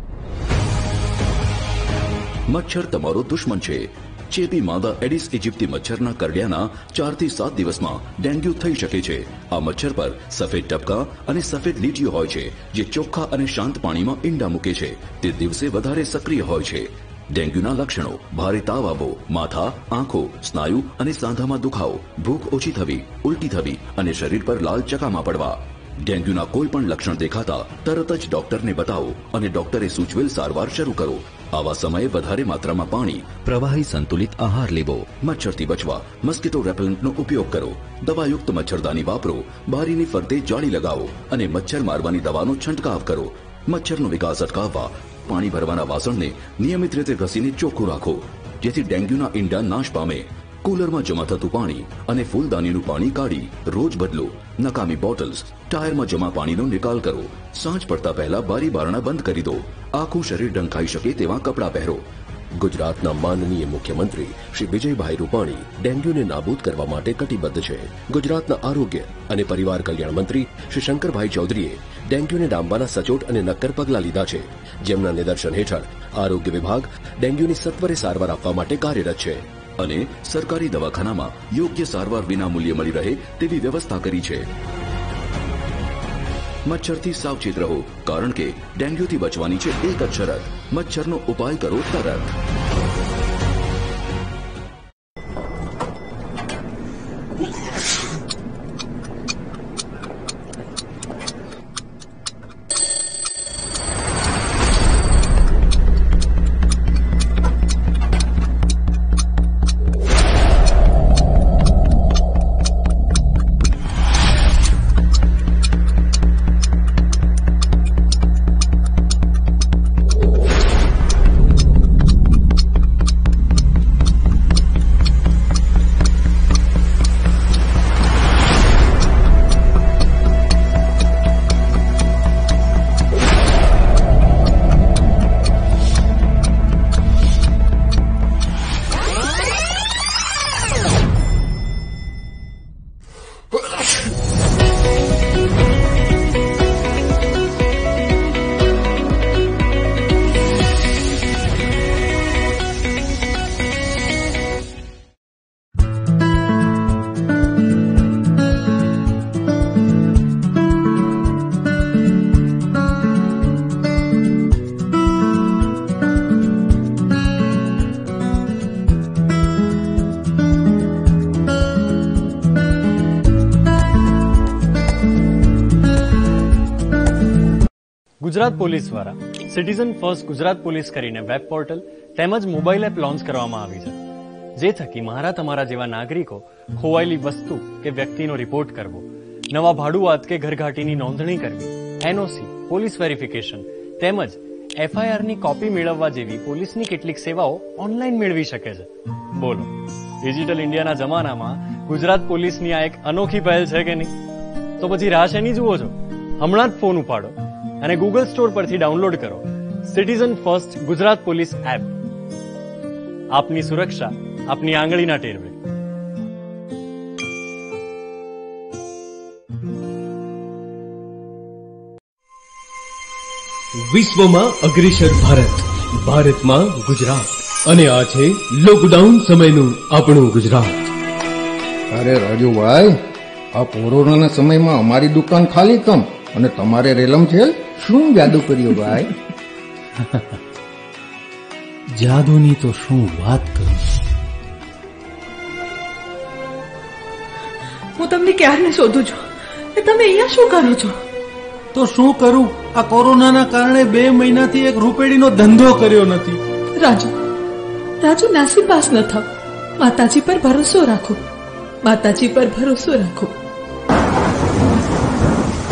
S3: મચ્છર તમારો દુશ્મન છે. ચેપી માદા એડિસ ઇજિપ્તી મચ્છરના કરડિયાના ચાર થી સાત દિવસમાં ડેન્ગ્યુ થઈ શકે છે. આ મચ્છર પર સફેદ ટપકા અને સફેદ લીટીઓ હોય છે જે ચોખ્ખા અને શાંત પાણીમાં ઈંડા મૂકે છે. તે દિવસે વધારે સક્રિય હોય છે. ડેન્ગ્યુના લક્ષણો: ભારે તાવ આવવો, માથા, આંખો, સ્નાયુ અને સાંધામાં દુખાવો, ભૂખ ઓછી થવી, ઉલટી થવી અને શરીર પર લાલ ચકામા પડવા. ડેન્ગ્યુના કોઈ પણ લક્ષણ દેખાતા તરત જ ડોક્ટરને બતાવો અને ડોક્ટરે સૂચવેલ સારવાર શરૂ કરો. આવા સમયે વધારે માત્રામાં પાણી, પ્રવાહી સંતુલિત આહાર લેવો. મચ્છરથી બચવા મસ્કીટો રેપેલન્ટનો ઉપયોગ કરો. દવાયુક્ત મચ્છરદાની વાપરો. બારીની ફરતે જાળી લગાવો અને મચ્છર મારવાની દવાનો છંટકાવ કરો. મચ્છરનો વિકાસ અટકાવવા પાણી ભરવાના વાસણને નિયમિત રીતે ઘસીને ચોખ્ખું રાખો જેથી ડેન્ગ્યુના ઈંડા નાશ પામે. કુલરમાં જમા થતું પાણી અને ફૂલદાનીનું પાણી કાઢી રોજ બદલો. નકામી બોટલ્સ, ટાયરમાં જમા પાણીનો નિકાલ કરો. સાંજ પડતા પહેલા બારી બારણા બંધ કરી દો. આખું શરીર ઢંકાઈ શકે તેવા કપડાં પહેરો. ગુજરાતના માનનીય મુખ્યમંત્રી શ્રી વિજયભાઈ રૂપાણી ડેન્ગ્યુને નાબૂદ કરવા માટે કટિબદ્ધ છે. ગુજરાતના આરોગ્ય અને પરિવાર કલ્યાણ મંત્રી શ્રી શંકરભાઈ ચૌધરીએ ડેન્ગ્યુને ડામવાના સચોટ અને નક્કર પગલાં લીધા છે, જેમના નિદર્શન હેઠળ આરોગ્ય વિભાગ ડેન્ગ્યુની સત્વરે સારવાર આપવા માટે કાર્યરત છે અને સરકારી દવાખાનામાં યોગ્ય સારવાર વિના મૂલ્યે મળી રહે તેવી વ્યવસ્થા કરી છે. મચ્છરથી સાવચેત રહો, કારણ કે ડેન્ગ્યુથી બચવાની છે એક જ શરત: મચ્છરનો ઉપાય કરો તરત.
S6: ગુજરાત પોલીસ દ્વારા સિટીઝન ફર્સ્ટ ગુજરાત પોલીસ કરીને વેબ પોર્ટલ તેમજ મોબાઈલ એપ લોન્ચ કરવામાં આવી છે, જે થકી મારા તમારા જેવા નાગરિકો ખોવાયેલી વસ્તુ કે વ્યક્તિનો રિપોર્ટ કરવો, નવા ભાડુઆત કે ઘરઘાટીની નોંધણી કરવી, એનઓસી, પોલીસ વેરિફિકેશન તેમજ એફઆઈઆરની કોપી મેળવવા જેવી પોલીસની કેટલીક સેવાઓ ઓનલાઈન મેળવી શકે છે. બોલો, ડિજિટલ ઇન્ડિયાના જમાનામાં ગુજરાત પોલીસની આ એક અનોખી પહેલ છે કે નહીં? તો પછી રાહ શેની જુઓ છો? હમણાં જ ફોન ઉપાડો અને ગૂગલ સ્ટોર પરથી ડાઉનલોડ કરો Citizen First Gujarat police app. આપની સુરક્ષા આપની આંગળીના ટેરવે.
S17: વિશ્વમાં અગ્રેસર ભારત, ભારતમાં ગુજરાત, અને આ છે લોકડાઉન સમયનું આપણું ગુજરાત.
S18: અરે રાજુભાઈ, આ કોરોનાના સમયમાં અમારી દુકાન ખાલી કમ અને તમારે રેલમ છે. શું જાદુ કર્યો ભાઈ?
S17: જાદુની તો શું વાત કરું.
S19: હું તમને ક્યારને શોધું છું, તમે અહીંયા શું કરો છો?
S17: તો શું કરું, આ કોરોનાના કારણે બે મહિનાથી એક રૂપેડીનો ધંધો કર્યો નથી.
S19: રાજુ, રાજુ નાસીપાસ ન થાવ. માતાજી પર ભરોસો રાખો, માતાજી પર ભરોસો રાખો.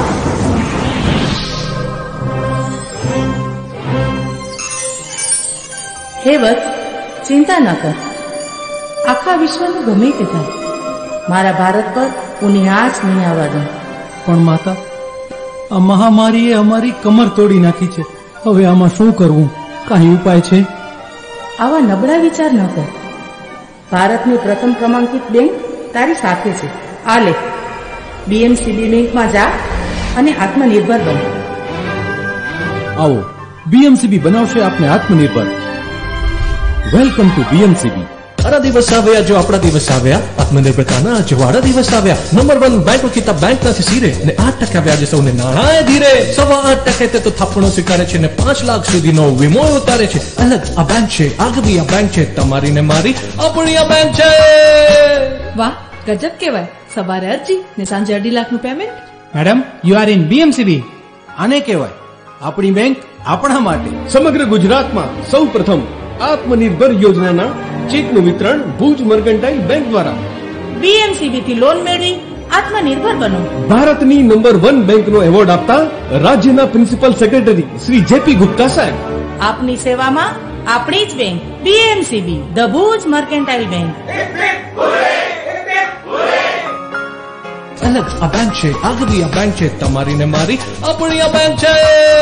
S20: હે વત્સ, ચિંતા ન કર. આખા વિશ્વનું ગમે તે થાય, મારા ભારત પર ઉની આંચ નહીં આવવા દઉં.
S21: પણ માતા, આ મહામારીએ અમારી કમર તોડી નાખી છે. હવે આમાં શું કરવું? કાંઈ ઉપાય છે?
S20: આવા નબળા વિચાર ન કર. ભારતની પ્રથમ ક્રમાંકિત બેંક તારી સાથે છે. આ લે, બીએમસીબી બેંકમાં જા અને આત્મનિર્ભર બન.
S17: આવો, બીએમસીબી બનાવશે આપને આત્મનિર્ભર. Welcome to BMCB. અરે દિવસ આવ્યા જો આપણા દિવસ આવ્યા, આત્મનિર્ભરતાના અજવાળા દિવસ આવ્યા. નંબર વન બેંક કિતા બેંક નથી સીરે અને આઠ ટકા વ્યાજે સૌને નાણાંય ધીરે. સવા આઠ ટકે તો થાપણો સ્વીકારે છે ને પાંચ લાખ સુધીનો વીમો ઉતારે છે. અલગ આ બેંક છે, આગવી આ બેંક છે, તમારી ને મારી આપણી આ બેંક છે.
S19: વાહ, ગજબ કહેવાય. સવારે અરજી ને સાંજે અઢી લાખનું payment.
S21: Madam, you are in BMCB. આને કહેવાય આપણી બેંક આપણા માટે.
S17: સમગ્ર ગુજરાતમાં સૌ પ્રથમ આત્મનિર્ભર યોજનાના ચેકનું વિતરણ ભુજ મર્કન્ટાઇલ બેંક દ્વારા.
S20: બીએમસીબી થી લોન મેળવી આત્મનિર્ભર બનો.
S17: ભારતની નંબર વન બેંકનો એવોર્ડ આપતા રાજ્યના principal secretary Shri JP Gupta સાહેબ.
S20: આપની સેવામાં આપણી જ bank BMCB, the Bhuj mercantile bank.
S17: અલગ આ બેંક છે, આગવી આ બેંક છે, તમારી ને મારી આપણી આ બેંક છે.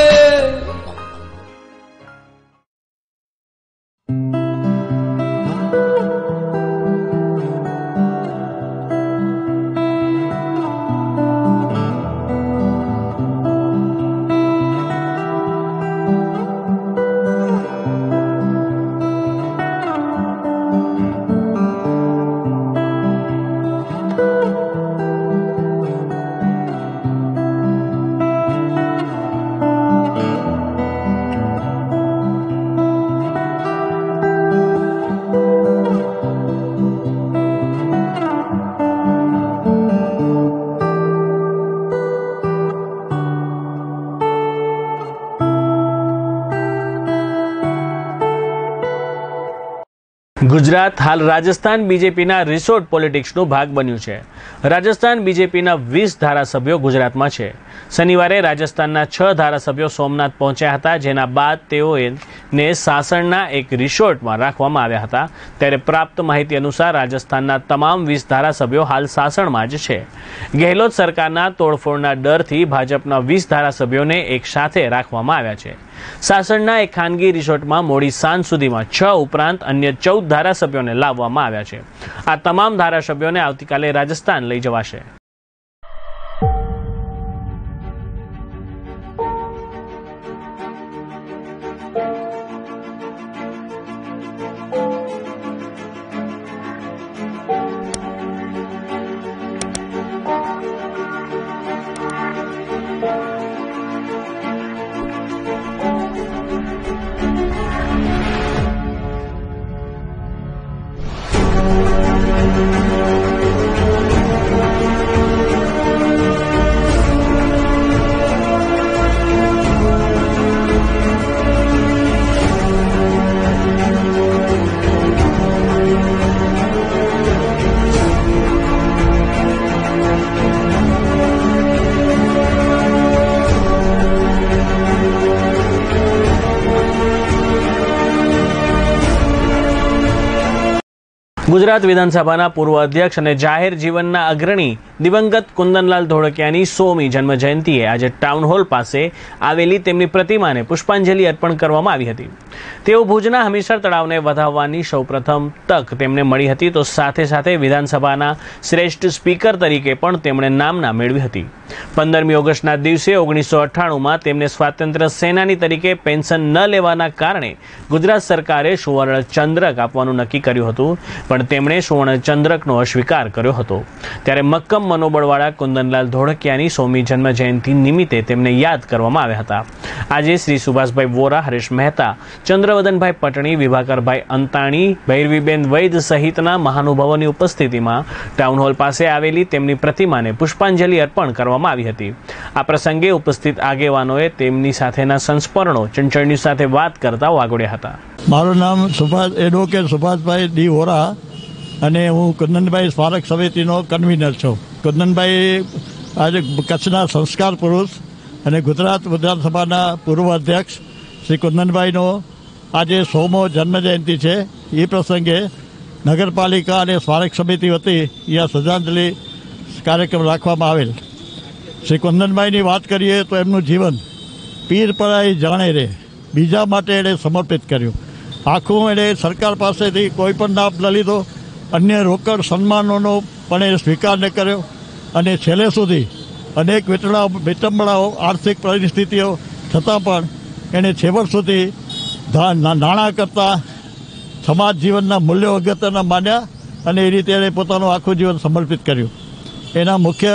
S4: ગુજરાત હાલ રાજસ્થાન બીજેપીના રિસોર્ટ પોલિટિક્સનો ભાગ બન્યું છે. રાજસ્થાન બીજેપીના વીસ ધારાસભ્યો ગુજરાતમાં છે. શનિવારે રાજસ્થાનના છ ધારાસભ્યો સોમનાથ પહોંચ્યા હતા, જેના બાદ તેઓને સાસણના એક રિસોર્ટમાં રાખવામાં આવ્યા હતા. ત્યારે પ્રાપ્ત માહિતી અનુસાર રાજસ્થાનના તમામ વીસ ધારાસભ્યો હાલ સાસણમાં જ છે. ગેહલોત સરકારના તોડફોડના ડરથી ભાજપના વીસ ધારાસભ્યોને એક સાથે રાખવામાં આવ્યા છે. સાસણના એક ખાનગી રિસોર્ટમાં મોડી સાંજ સુધીમાં છ ઉપરાંત અન્ય ચૌદ ધારાસભ્યોને લાવવામાં આવ્યા છે. આ તમામ ધારાસભ્યોને આવતીકાલે રાજસ્થાન લઈ જવાશે. ગુજરાત વિધાનસભાના પૂર્વ અધ્યક્ષ અને જાહેર જીવનના અગ્રણી દિવંગત કુંદનલાલ ધોળકિયાની સોમી જન્મ જયંતિએ આજે ટાઉન હોલ પાસે આવેલી તેમની પ્રતિમાને પુષ્પાંજલિ અર્પણ કરવામાં આવી હતી. તેઓ ભુજના હમીરસર તળાવને વધાવવાની સૌપ્રથમ તક તેમને મળી હતી, તો સાથે સાથે વિધાનસભાના શ્રેષ્ઠ સ્પીકર તરીકે પણ તેમણે નામના મેળવી હતી. પંદરમી ઓગસ્ટના દિવસે ઓગણીસો અઠ્ઠાણુંમાં તેમને સ્વાતંત્ર્ય સેનાની તરીકે પેન્શન ન લેવાના કારણે ગુજરાત સરકારે સુવર્ણ ચંદ્રક આપવાનું નક્કી કર્યું હતું, પણ તેમણે સુવર્ણ ચંદ્રકનો અસ્વીકાર કર્યો હતો. ત્યારે મક્કમ મનોબળવાળા કુંદનલાલ ધોળકિયાની સોમી જન્મ જયંતિ નિમિત્તે તેમને યાદ કરવામાં આવ્યા હતા. આજે શ્રી સુભાષભાઈ વોરા, હરેશ મહેતા, ચંદ્રવદનભાઈ પટણી, વિભાકરભાઈ અંતાણી, ભૈરવીબેન વૈદ સહિતના મહાનુભાવોની ઉપસ્થિતિમાં ટાઉન હોલ પાસે આવેલી તેમની પ્રતિમાને પુષ્પાંજલિ અર્પણ કરવામાં આવી હતી. આ પ્રસંગે ઉપસ્થિત આગેવાનોએ તેમની સાથેના સંસ્મરણો ચંચળ ન્યૂઝ સાથે વાત કરતા વાગોડ્યા હતા.
S13: મારું નામ સુભાષ એડવોકેટ સુભાષભાઈ ડી વોરા અને હું કુંદનભાઈ સ્મારક સમિતિનો કન્વીનર છું. કુંદનભાઈ આજે કચ્છના સંસ્કાર પુરુષ અને ગુજરાત વિધાનસભાના પૂર્વ અધ્યક્ષ શ્રી કુંદનભાઈનો આજે સોમો જન્મજયંતિ છે. એ પ્રસંગે નગરપાલિકા અને સ્મારક સમિતિ વતી અહીંયા શ્રદ્ધાંજલિ કાર્યક્રમ રાખવામાં આવેલ. શ્રી કુંદનભાઈની વાત કરીએ તો એમનું જીવન પીર પરાઈ જાણે રે, બીજા માટે એણે સમર્પિત કર્યું. આખું એણે સરકાર પાસેથી કોઈ પણ લાભ ન લીધો, અન્ય રોકડ સન્માનોનો પણ એ સ્વીકાર ન કર્યો અને છેલ્લે સુધી અનેક વિતરણા વિટંબણાઓ આર્થિક પરિસ્થિતિઓ છતાં પણ એણે છેવટ સુધી નાણાં કરતાં સમાજ જીવનના મૂલ્યો અગત્યના માન્યા અને એ રીતે એણે પોતાનું આખું જીવન સમર્પિત કર્યું. એના મુખ્ય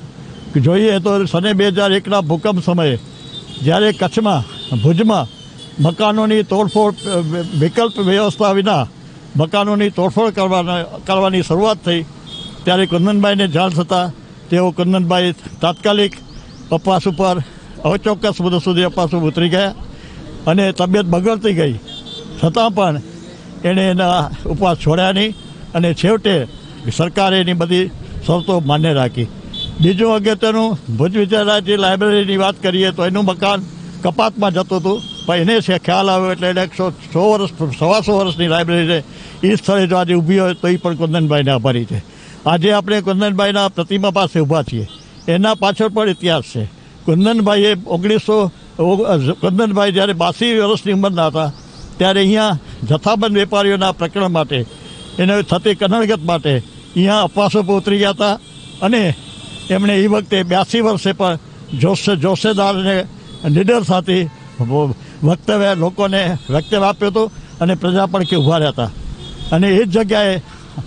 S13: જોઈએ તો સને બે હજાર એકના ભૂકંપ સમયે જ્યારે કચ્છમાં ભુજમાં મકાનોની તોડફોડ વિકલ્પ વ્યવસ્થા વિના મકાનોની તોડફોડ કરવાના કરવાની શરૂઆત થઈ ત્યારે કુંદનભાઈને જાણ થતાં તેઓ કુંદનભાઈ તાત્કાલિક અપવાસ ઉપર અચોક્કસ મુદત સુધી અપવાસ ઉપર ઉતરી ગયા અને તબિયત બગડતી ગઈ છતાં પણ એણે એના ઉપવાસ છોડ્યા નહીં અને છેવટે સરકારે એની બધી શરતો માન્ય રાખી. બીજું અગત્યનું ભુજ વિદ્યારાયજી લાઇબ્રેરીની વાત કરીએ તો એનું મકાન કપાતમાં જતું હતું, પણ એને છે ખ્યાલ આવ્યો એટલે એને એકસો સો વર્ષ સવાસો વર્ષની લાઇબ્રેરી છે એ સ્થળે જો આજે ઊભી હોય તો એ પણ કુંદનભાઈને આભારી છે. આજે આપણે કુંદનભાઈના પ્રતિમા પાસે ઊભા છીએ, એના પાછળ પણ ઇતિહાસ છે. કુંદનભાઈએ ઓગણીસો કુંદનભાઈ જ્યારે બાસી વર્ષની ઉંમરના હતા ત્યારે અહીંયા જથ્થાબંધ વેપારીઓના પ્રકરણ માટે એને થતી કનડગત માટે અહીંયા અપવાસો પર ઉતરી ગયા હતા અને એમણે એ વખતે બ્યાસી વર્ષે પણ જોશે જોશેદાર અને નિડર સાથે વક્તવ્ય લોકોને વક્તવ્ય આપ્યું હતું અને પ્રજા પણ કે ઊભા રહ્યા હતા. અને એ જ જગ્યાએ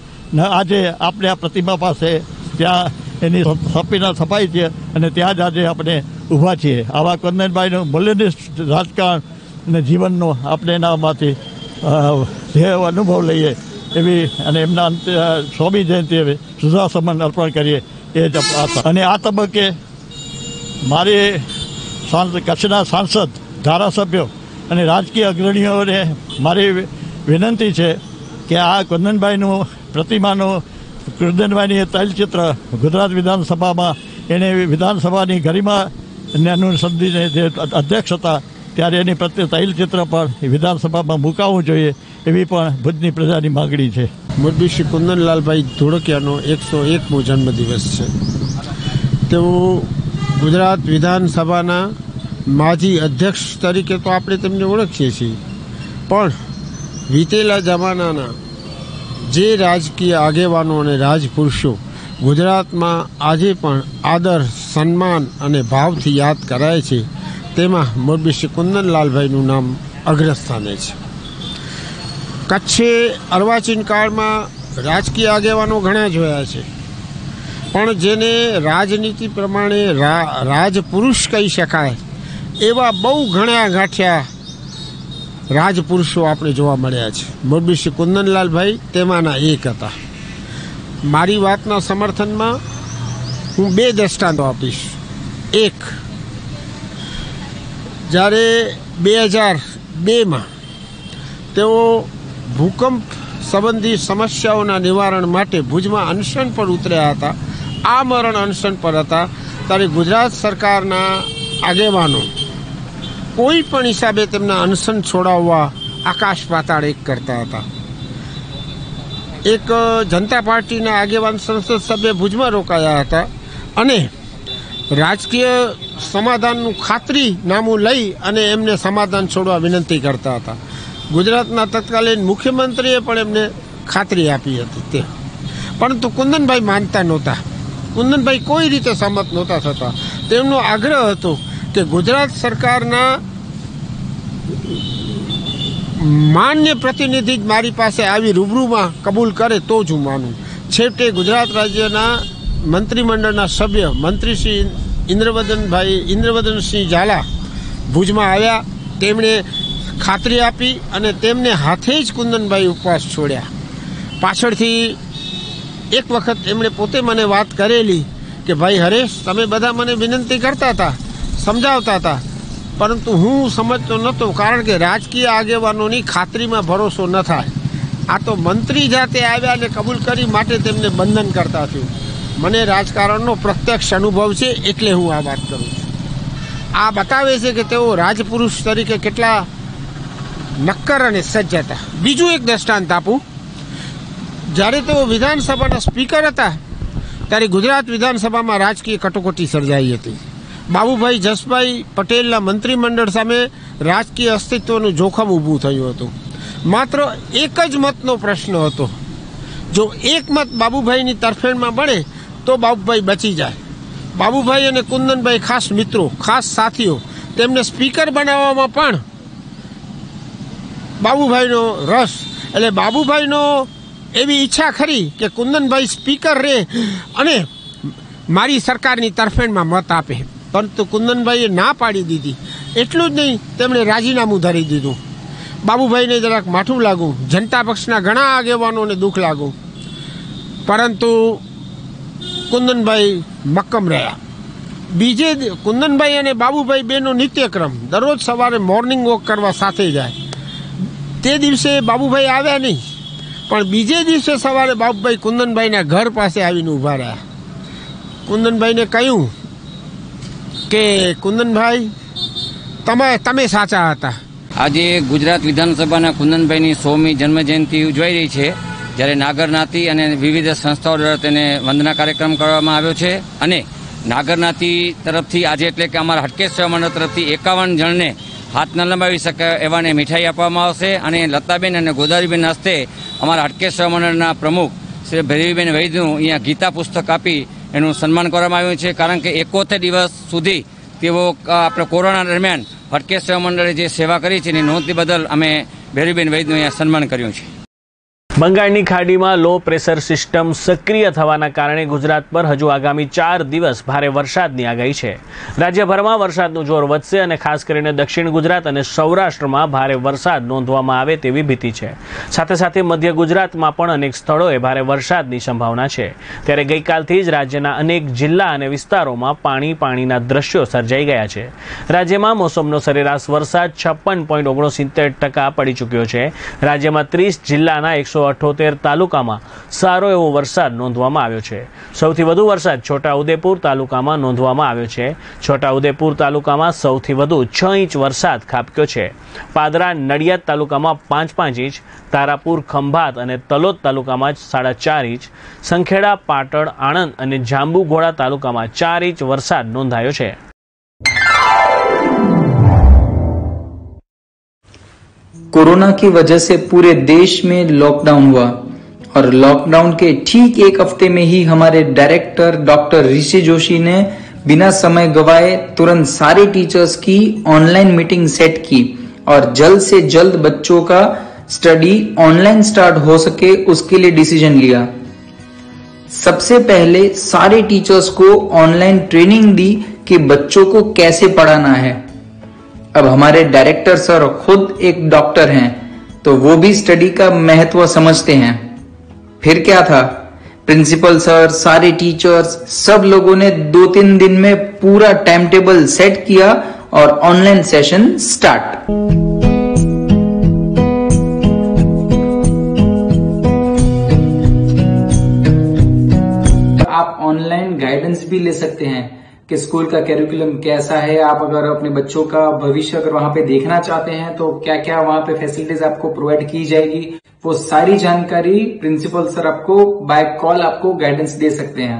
S13: આજે આપણે આ પ્રતિમા પાસે ત્યાં એની સપીના સફાઈ છે અને ત્યાં જ આજે આપણે ઊભા છીએ. આવા કુંદનભાઈનું મૂલ્યનિષ્ઠ રાજકારણ અને જીવનનો આપણે એનામાંથી જે અનુભવ લઈએ એવી અને એમના સોમી જયંતિ એવી સુધાસમન અર્પણ કરીએ એ જ આશા. અને આ તબક્કે મારી કચ્છના સાંસદ, ધારાસભ્યો અને રાજકીય અગ્રણીઓને મારી વિનંતી છે કે આ કુંદનભાઈનું પ્રતિમાનું કુંદનભાઈની તૈલચિત્ર ગુજરાત વિધાનસભામાં એને વિધાનસભાની ગરિમાને અનુસંધીને જે અધ્યક્ષ હતા ત્યારે એની પ્રત્યે તૈલચિત્ર પણ વિધાનસભામાં મુકાવવું જોઈએ એવી પણ ભુજની પ્રજાની માગણી છે.
S14: મોરબી શ્રી કુંદનલાલભાઈ ધોળકિયાનો એકસો એકમો જન્મદિવસ છે. તેઓ ગુજરાત વિધાનસભાના માજી અધ્યક્ષ તરીકે તો આપણે તેમને ઓળખીએ છીએ, પણ વીતેલા જમાનાના જે રાજકીય આગેવાનો અને રાજપુરુષો ગુજરાતમાં આજે પણ આદર, સન્માન અને ભાવથી યાદ કરાય છે તેમાં મોરબી શ્રી કુંદનલાલભાઈનું નામ અગ્રસ્થાને છે. કચ્છે અર્વાચીન કાળમાં રાજકીય આગેવાનો ઘણા જોયા છે, પણ જેને રાજનીતિ પ્રમાણે રાજપુરુષ કહી શકાય એવા બહુ ઘણા ગાંઠિયા રાજપુરુષો આપણે જોવા મળ્યા છે. મોરબી શ્રી કુંદનલાલભાઈ તેમાંના એક હતા. મારી વાતના સમર્થનમાં હું બે દ્રષ્ટાંતો આપીશ. એક, જ્યારે બે હજાર બેમાં તેઓ ભૂકંપ સંબંધી સમસ્યાઓના નિવારણ માટે ભુજમાં અનશન પર ઉતર્યા હતા, આમરણ અનશન પર હતા, ત્યારે ગુજરાત સરકારના આગેવાનો કોઈ પણ હિસાબે તેમના અનશન છોડાવવા આકાશ પાતાળ એક કરતા હતા. એક જનતા પાર્ટીના આગેવાન સંસદ સભ્ય ભુજમાં રોકાયા હતા અને રાજકીય સમાધાનનું ખાતરીનામું લઈ અને એમને સમાધાન છોડવા વિનંતી કરતા હતા. ગુજરાતના તત્કાલીન મુખ્યમંત્રીએ પણ એમને ખાતરી આપી હતી તે, પરંતુ કુંદનભાઈ માનતા નહોતા. કુંદનભાઈ કોઈ રીતે સહમત નહોતા થતા. તેમનો આગ્રહ હતો કે ગુજરાત સરકારના માન્ય પ્રતિનિધિ જ મારી પાસે આવી રૂબરૂમાં કબૂલ કરે તો જ હું માનું. છેવટે ગુજરાત રાજ્યના મંત્રીમંડળના સભ્ય મંત્રી શ્રી ઇન્દ્રવદનભાઈ ઇન્દ્રવદનસિંહ ઝાલા ભુજમાં આવ્યા. તેમણે ખાતરી આપી અને તેમને હાથે જ કુંદનભાઈ ઉપવાસ છોડ્યા. પાછળથી એક વખત એમણે પોતે મને વાત કરેલી કે ભાઈ હરેશ, તમે બધા મને વિનંતી કરતા હતા, સમજાવતા હતા, પરંતુ હું સમજતો નહોતો, કારણ કે રાજકીય આગેવાનોની ખાતરીમાં ભરોસો ન થાય. આ તો મંત્રી જાતે આવ્યા અને કબૂલ કરી માટે તેમને બંધન કરતા થયું. મને રાજકારણનો પ્રત્યક્ષ અનુભવ છે એટલે હું આ વાત કરું છું. આ બતાવે છે કે તેઓ રાજપુરુષ તરીકે કેટલા નક્કર અને સજ્જ હતા. બીજું એક દ્રષ્ટાંત આપું, જ્યારે તેઓ વિધાનસભાના સ્પીકર હતા ત્યારે ગુજરાત વિધાનસભામાં રાજકીય કટોકટી સર્જાઈ હતી. બાબુભાઈ જસભાઈ પટેલના મંત્રીમંડળ સામે રાજકીય અસ્તિત્વનું જોખમ ઊભું થયું હતું. માત્ર એક જ મતનો પ્રશ્ન હતો. જો એક મત બાબુભાઈની તરફેણમાં મળે તો બાબુભાઈ બચી જાય. બાબુભાઈ અને કુંદનભાઈ ખાસ મિત્રો, ખાસ સાથીઓ. તેમને સ્પીકર બનાવવામાં પણ બાબુભાઈનો રસ, એટલે બાબુભાઈનો એવી ઈચ્છા ખરી કે કુંદનભાઈ સ્પીકર રહે અને મારી સરકારની તરફેણમાં મત આપે, પરંતુ કુંદનભાઈએ ના પાડી દીધી. એટલું જ નહીં, તેમણે રાજીનામું ધરી દીધું. બાબુભાઈને જરાક માઠું લાગ્યું, જનતા પક્ષના ઘણા આગેવાનોને દુઃખ લાગ્યું, પરંતુ કુંદનભાઈ મક્કમ રહ્યા. બીજે કુંદનભાઈ અને બાબુભાઈ બેનો નિત્યક્રમ દરરોજ સવારે મોર્નિંગ વોક કરવા સાથે જાય. તે દિવસે બાબુભાઈ આવ્યા નહીં, પણ બીજે દિવસે સવારે બાબુભાઈ કુંદનભાઈના ઘર પાસે આવીને ઊભા રહ્યા. કુંદનભાઈને કહ્યું કે કુંદનભાઈ, તમે તમે સાચા હતા.
S15: આજે ગુજરાત વિધાનસભાના કુંદનભાઈની સોમી જન્મજયંતિ ઉજવાઈ રહી છે, જ્યારે નાગર જ્ઞાતિ અને વિવિધ સંસ્થાઓ દ્વારા તેને વંદના કાર્યક્રમ કરવામાં આવ્યો છે. અને નાગર જ્ઞાતિ તરફથી આજે એટલે કે અમારા હટકેશ સેવા મંડળ તરફથી એકાવન જણને હાથ ન લંબાવી શકે એવાને મીઠાઈ આપવામાં આવશે. અને લતાબેન અને ગોદાવરીબેન હસ્તે અમારા હટકેશ સેવા મંડળના પ્રમુખ શ્રી ભૈરવીબેન વૈદનું અહીંયા ગીતા પુસ્તક આપી એનું સન્માન કરવામાં આવ્યું છે. કારણ કે એકોતેર દિવસ સુધી તેઓ આપણે કોરોના દરમિયાન હટકેશ સેવા મંડળે જે સેવા કરી છે એની નોંધ બદલ અમે ભૈરવીબેન વૈદનું અહીંયા સન્માન કર્યું છે.
S4: બંગાળની ખાડીમાં લો પ્રેશર સિસ્ટમ સક્રિય થવાના કારણે ગુજરાત પર હજુ આગામી ચાર દિવસ ભારે વરસાદની આગાહી છે. રાજ્યભરમાં વરસાદનું જોર વધશે અને ખાસ કરીને દક્ષિણ ગુજરાત અને સૌરાષ્ટ્રમાં ભારે વરસાદ નોંધવામાં આવે તેવી ભીતિ છે. સાથે સાથે મધ્ય ગુજરાતમાં પણ અનેક સ્થળોએ ભારે વરસાદની સંભાવના છે. ત્યારે ગઈકાલથી જ રાજ્યના અનેક જિલ્લા અને વિસ્તારોમાં પાણી પાણીના દ્રશ્યો સર્જાઈ ગયા છે. રાજ્યમાં મોસમનો સરેરાશ વરસાદ છપ્પન પોઈન્ટ ઓગણસિત્તેર ટકા પડી ચૂક્યો છે. રાજ્યમાં ત્રીસ જિલ્લાના એકસો અઠ્યોતેર તાલુકામાં સારો એવો વરસાદ નોંધવામાં આવ્યો છે. સૌથી વધુ વરસાદ છોટાઉદેપુર તાલુકામાં નોંધવામાં આવ્યો છે. છોટાઉદેપુર તાલુકામાં સૌથી વધુ છ ઇંચ વરસાદ ખાબક્યો છે. પાદરા નડિયાદ તાલુકામાં પાંચ પાંચ ઇંચ, તારાપુર, ખંભાત અને તલોદ તાલુકામાં સાડા ચાર ઇંચ, સંખેડા, પાટણ, આણંદ અને જાંબુઘોડા તાલુકામાં ચાર ઇંચ વરસાદ નોંધાયો છે.
S9: कोरोना की वजह से पूरे देश में लॉकडाउन हुआ और लॉकडाउन के ठीक एक हफ्ते में ही हमारे डायरेक्टर डॉक्टर ऋषि जोशी ने बिना समय गवाए तुरंत सारे टीचर्स की ऑनलाइन मीटिंग सेट की और जल्द से जल्द बच्चों का स्टडी ऑनलाइन स्टार्ट हो सके उसके लिए डिसीजन लिया. सबसे पहले सारे टीचर्स को ऑनलाइन ट्रेनिंग दी कि बच्चों को कैसे पढ़ाना है. अब हमारे डायरेक्टर सर खुद एक डॉक्टर हैं, तो वो भी स्टडी का महत्व समझते हैं. फिर क्या था, प्रिंसिपल सर, सारे टीचर्स, सब लोगों ने दो तीन दिन में पूरा टाइम टेबल सेट किया और ऑनलाइन सेशन स्टार्ट. आप ऑनलाइन गाइडेंस भी ले सकते हैं कि स्कूल का कैरिकुलम कैसा है. आप अगर अपने बच्चों का भविष्य अगर वहां पे देखना चाहते हैं तो क्या क्या वहां पे फैसिलिटीज आपको प्रोवाइड की जाएगी, वो सारी जानकारी प्रिंसिपल सर आपको बाय कॉल आपको गाइडेंस दे सकते हैं.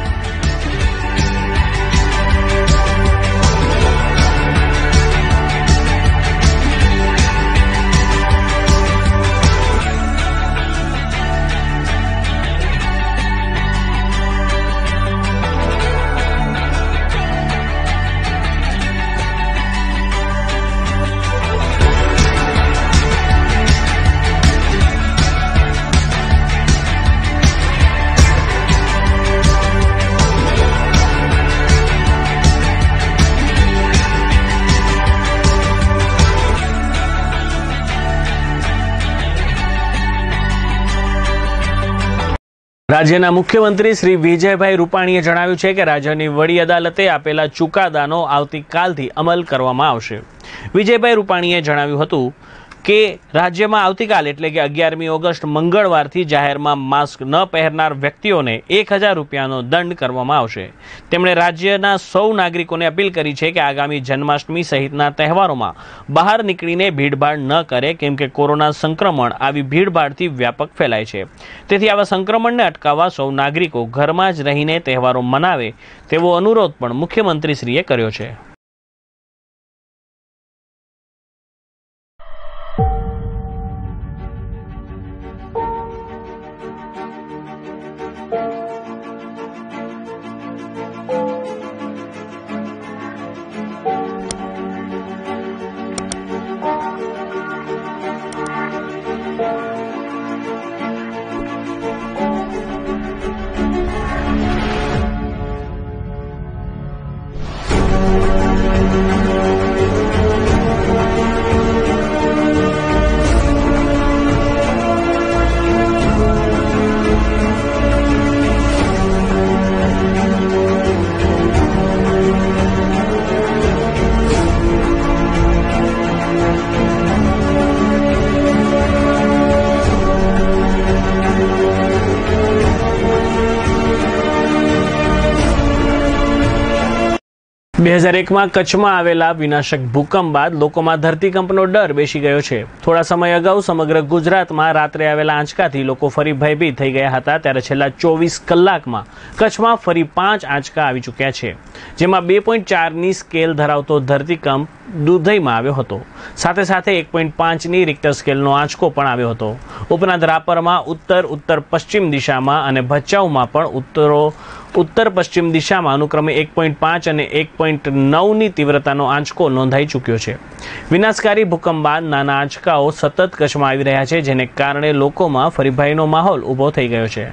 S4: રાજ્યના મુખ્યમંત્રી શ્રી વિજયભાઈ રૂપાણીએ જણાવ્યું છે કે રાજ્યની વડી અદાલતે આપેલા ચુકાદાનો આવતીકાલથી અમલ કરવામાં આવશે. વિજયભાઈ રૂપાણીએ જણાવ્યું હતું કે રાજ્યમાં આવતીકાલ એટલે કે અગિયારમી ઓગસ્ટ મંગળવારથી જાહેરમાં માસ્ક ન પહેરનાર વ્યક્તિઓને એક હજાર રૂપિયાનો દંડ કરવામાં આવશે. તેમણે રાજ્યના સૌ નાગરિકોને અપીલ કરી છે કે આગામી જન્માષ્ટમી સહિતના તહેવારોમાં બહાર નીકળીને ભીડભાડ ન કરે, કેમ કે કોરોના સંક્રમણ આવી ભીડભાડથી વ્યાપક ફેલાય છે. તેથી આવા સંક્રમણને અટકાવવા સૌ નાગરિકો ઘરમાં જ રહીને તહેવારો મનાવે તેવો અનુરોધ પણ મુખ્યમંત્રીશ્રીએ કર્યો છે. બે હજાર એકમાં કચ્છમાં આવેલા વિનાશક ભૂકંપ બાદ લોકોમાં ધરતીકંપનો ડર બેસી ગયો છે. થોડા સમય અગાઉ સમગ્ર ગુજરાતમાં રાત્રે આવેલા આંચકાથી લોકો ફરી ભયભીત થઈ ગયા હતા, ત્યારે છેલ્લા ચોવીસ કલાકમાં કચ્છમાં ફરી પાંચ આંચકા આવી ચૂક્યા છે, જેમાં બે પોઈન્ટ ચારની સ્કેલ ધરાવતો ધરતીકંપ દુધઈમાં આવ્યો હતો. સાથે સાથે એક પોઈન્ટ પાંચની રિક્ટર સ્કેલનો આંચકો પણ આવ્યો હતો. ઉપરાંત રાપરમાં ઉત્તર ઉત્તર પશ્ચિમ દિશામાં અને ભચાઉમાં પણ ઉત્તરો ઉત્તર પશ્ચિમ દિશામાં અનુક્રમે એક પોઈન્ટ પાંચ અને એક પોઈન્ટ નવની તીવ્રતાનો આંચકો નોંધાઈ ચૂક્યો છે. વિનાશકારી ભૂકંપ બાદ નાના આંચકાઓ સતત કચ્છમાં આવી રહ્યા છે, જેને કારણે લોકોમાં ફરી ભયનો માહોલ ઊભો થઈ ગયો છે.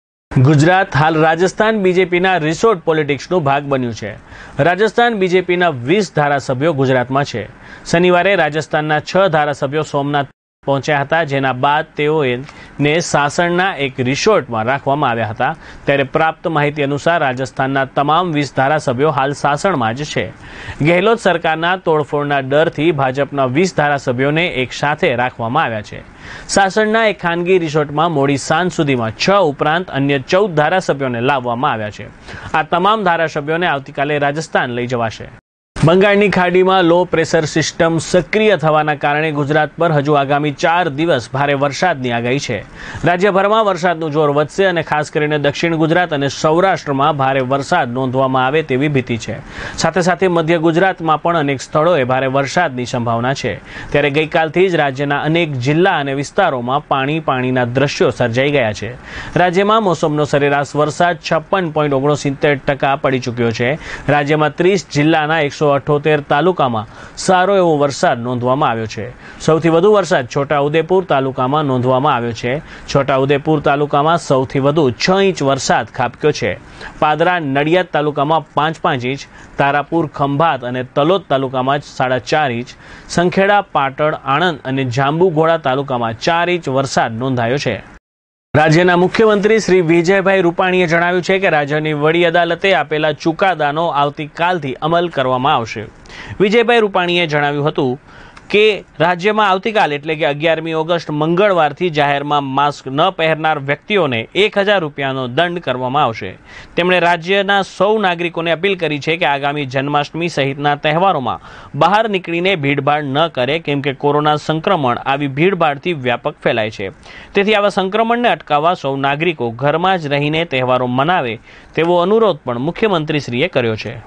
S4: ગુજરાત હાલ રાજસ્થાન બીજેપીના રિસોર્ટ પોલિટિક્સનો ભાગ બન્યું છે. રાજસ્થાન બીજેપીના વીસ ધારાસભ્યો ગુજરાતમાં છે. શનિવારે રાજસ્થાનના છ ધારાસભ્યો સોમનાથ પહોંચ્યા હતા, જેના બાદ તેઓને સાસણના એક રિસોર્ટમાં રાખવામાં આવ્યા હતા. ત્યારે પ્રાપ્ત માહિતી અનુસાર રાજસ્થાનના તમામ વીસ ધારાસભ્યો હાલ સાસણમાં જ છે. ગેહલોત સરકારના તોડફોડના ડરથી ભાજપના વીસ ધારાસભ્યોને એક સાથે રાખવામાં આવ્યા છે. સાસણના એક ખાનગી રિસોર્ટમાં મોડી સાંજ સુધીમાં છ ઉપરાંત અન્ય ચૌદ ધારાસભ્યોને લાવવામાં આવ્યા છે. આ તમામ ધારાસભ્યોને આવતીકાલે રાજસ્થાન લઈ જવાશે. બંગાળની ખાડીમાં લો પ્રેશર સિસ્ટમ સક્રિય થવાના કારણે ગુજરાત પર હજુ આગામી ચાર દિવસ ભારે વરસાદની આગાહી છે. રાજ્યભરમાં વરસાદનું જોર વધશે અને ખાસ કરીને દક્ષિણ ગુજરાત અને સૌરાષ્ટ્રમાં ભારે વરસાદ નોંધવામાં આવે તેવી ભીતિ છે. સાથે સાથે મધ્ય ગુજરાતમાં પણ અનેક સ્થળોએ ભારે વરસાદની સંભાવના છે. ત્યારે ગઈકાલથી જ રાજ્યના અનેક જિલ્લા અને વિસ્તારોમાં પાણી પાણીના દ્રશ્યો સર્જાઈ ગયા છે. રાજ્યમાં મોસમનો સરેરાશ વરસાદ છપ્પન પોઈન્ટ ઓગણસિત્તેર ટકા પડી ચૂક્યો છે. રાજ્યમાં ત્રીસ જિલ્લાના એકસો અઠ્યોતેર તાલુકામાં સારો એવો વરસાદ નોંધવામાં આવ્યો છે. સૌથી વધુ વરસાદ છોટાઉદેપુર તાલુકામાં નોંધવામાં આવ્યો છે. છોટાઉદેપુર તાલુકામાં સૌથી વધુ છ ઇંચ વરસાદ ખાબક્યો છે. પાદરા નડિયાદ તાલુકામાં પાંચ પાંચ ઇંચ, તારાપુર, ખંભાત અને તલોદ તાલુકામાં સાડા ચાર ઇંચ, સંખેડા, પાટણ, આણંદ અને જાંબુઘોડા તાલુકામાં ચાર ઇંચ વરસાદ નોંધાયો છે. રાજ્યના મુખ્યમંત્રી શ્રી વિજયભાઈ રૂપાણીએ જણાવ્યું છે કે રાજ્યની વડી અદાલતે આપેલા ચુકાદાનો આવતીકાલથી અમલ કરવામાં આવશે. વિજયભાઈ રૂપાણીએ જણાવ્યું હતું કે રાજ્યમાં આવતીકાલ એટલે કે અગિયારમી ઓગસ્ટ મંગળવારથી જાહેરમાં માસ્ક ન પહેરનાર વ્યક્તિઓને એક હજાર રૂપિયાનો દંડ કરવામાં આવશે. તેમણે રાજ્યના સૌ નાગરિકોને અપીલ કરી છે કે આગામી જન્માષ્ટમી સહિતના તહેવારોમાં બહાર નીકળીને ભીડભાડ ન કરે, કેમ કે કોરોના સંક્રમણ આવી ભીડભાડથી વ્યાપક ફેલાય છે. તેથી આવા સંક્રમણને અટકાવવા સૌ નાગરિકો ઘરમાં જ રહીને તહેવારો મનાવે તેવો અનુરોધ પણ મુખ્યમંત્રીશ્રીએ કર્યો છે.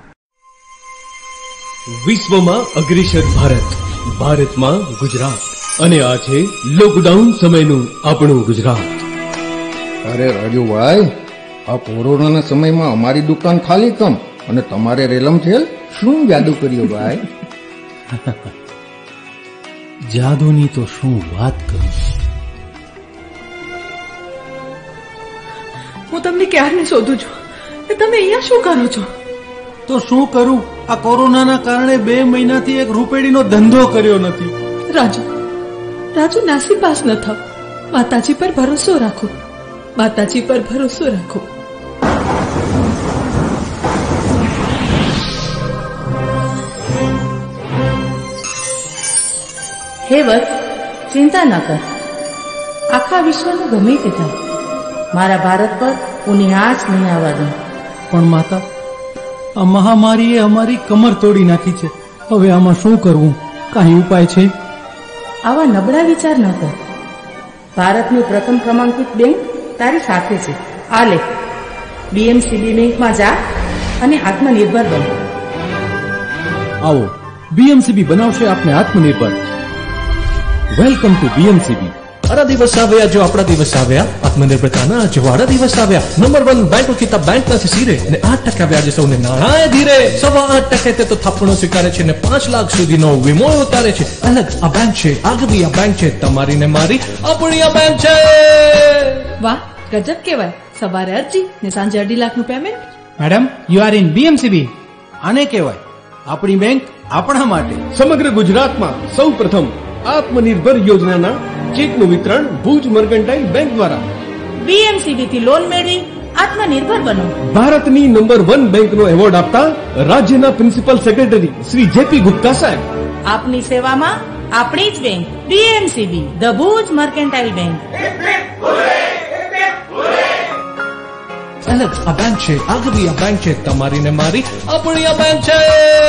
S17: વિશ્વમાં અગ્રેસર ભારત, ભારતમાં ગુજરાત, અને આ છે લોકડાઉન સમયનું આપણું ગુજરાત.
S18: અરે રાજુભાઈ, આ કોરોનાના સમયમાં અમારી દુકાન ખાલી કમ અને તમારે રેલમ છે. શું જાદુ કર્યો ભાઈ?
S21: જાદુની તો શું વાત કરું.
S19: હું તમને ક્યારની શોધું છું, તમે અહીંયા શું કરો છો?
S21: તો શું કરું, આ કોરોનાના કારણે બે મહિનાથી એક રૂપેડીનો ધંધો કર્યો નથી.
S19: રાજુ રાજુ નાસીપાસ ન થાવ. માતાજી પર ભરોસો રાખો, માતાજી પર ભરોસો રાખો.
S20: હે વત્સ, ચિંતા ન કર, આખા વિશ્વનું ગમે તે થાય, મારા ભારત પર ઉની આંચ નહીં આવવા દઉં.
S21: પણ માતા, આ મહામારીએ અમારી કમર તોડી નાખી છે. હવે આમાં શું કરવું? કાંઈ ઉપાય છે?
S20: આવા નબળા વિચાર ન કર. ભારતની પ્રથમ ક્રમાંકિત બેંક તારી સાથે છે. આ લે, બીએમસીબી બેંકમાં જા અને આત્મનિર્ભર બન.
S17: આવો, બીએમસીબી બનાવશે આપને આત્મનિર્ભર. Welcome to BMCB. અરા દિવસ આવ્યા જો આપણા દિવસ આવ્યા, આત્મનિર્ભરતાના અજવાળા દિવસ આવ્યા. નંબર વન બેંક ઓળખીતા બેંક નથી સિરે, અને આઠ ટકા વ્યાજે સૌને નાણાં ધીરે. સવા આઠ ટકે તે તો થાપણો સ્વીકારે છે ને પાંચ લાખ સુધીનો વીમો ઉતારે છે. અલગ આ બેંક છે, આગવી આ બેંક છે, તમારી ને મારી આપણી આ બેંક છે.
S19: વાહ, ગજબ કેવાય. સવારે અરજી ને સાંજે અઢી લાખનું payment.
S21: Madam, you are in BMCB. આને કહેવાય આપણી બેંક આપણા માટે.
S1: સમગ્ર ગુજરાતમાં સૌ પ્રથમ આત્મનિર્ભર યોજનાના ચેકનું વિતરણ ભુજ મર્કન્ટાઇલ બેંક દ્વારા.
S20: બીએમસીબી થી લોન મેળવી આત્મનિર્ભર બનો.
S1: ભારતની નંબર વન બેંકનો એવોર્ડ આપતા રાજ્યના principal secretary Shri JP Gupta સાહેબ.
S20: આપની સેવામાં આપણી જ bank BMCB, the Bhuj mercantile bank.
S17: અલગ આ બેંક છે, આગવી આ બેંક છે, તમારી ને મારી આપણી આ બેંક છે.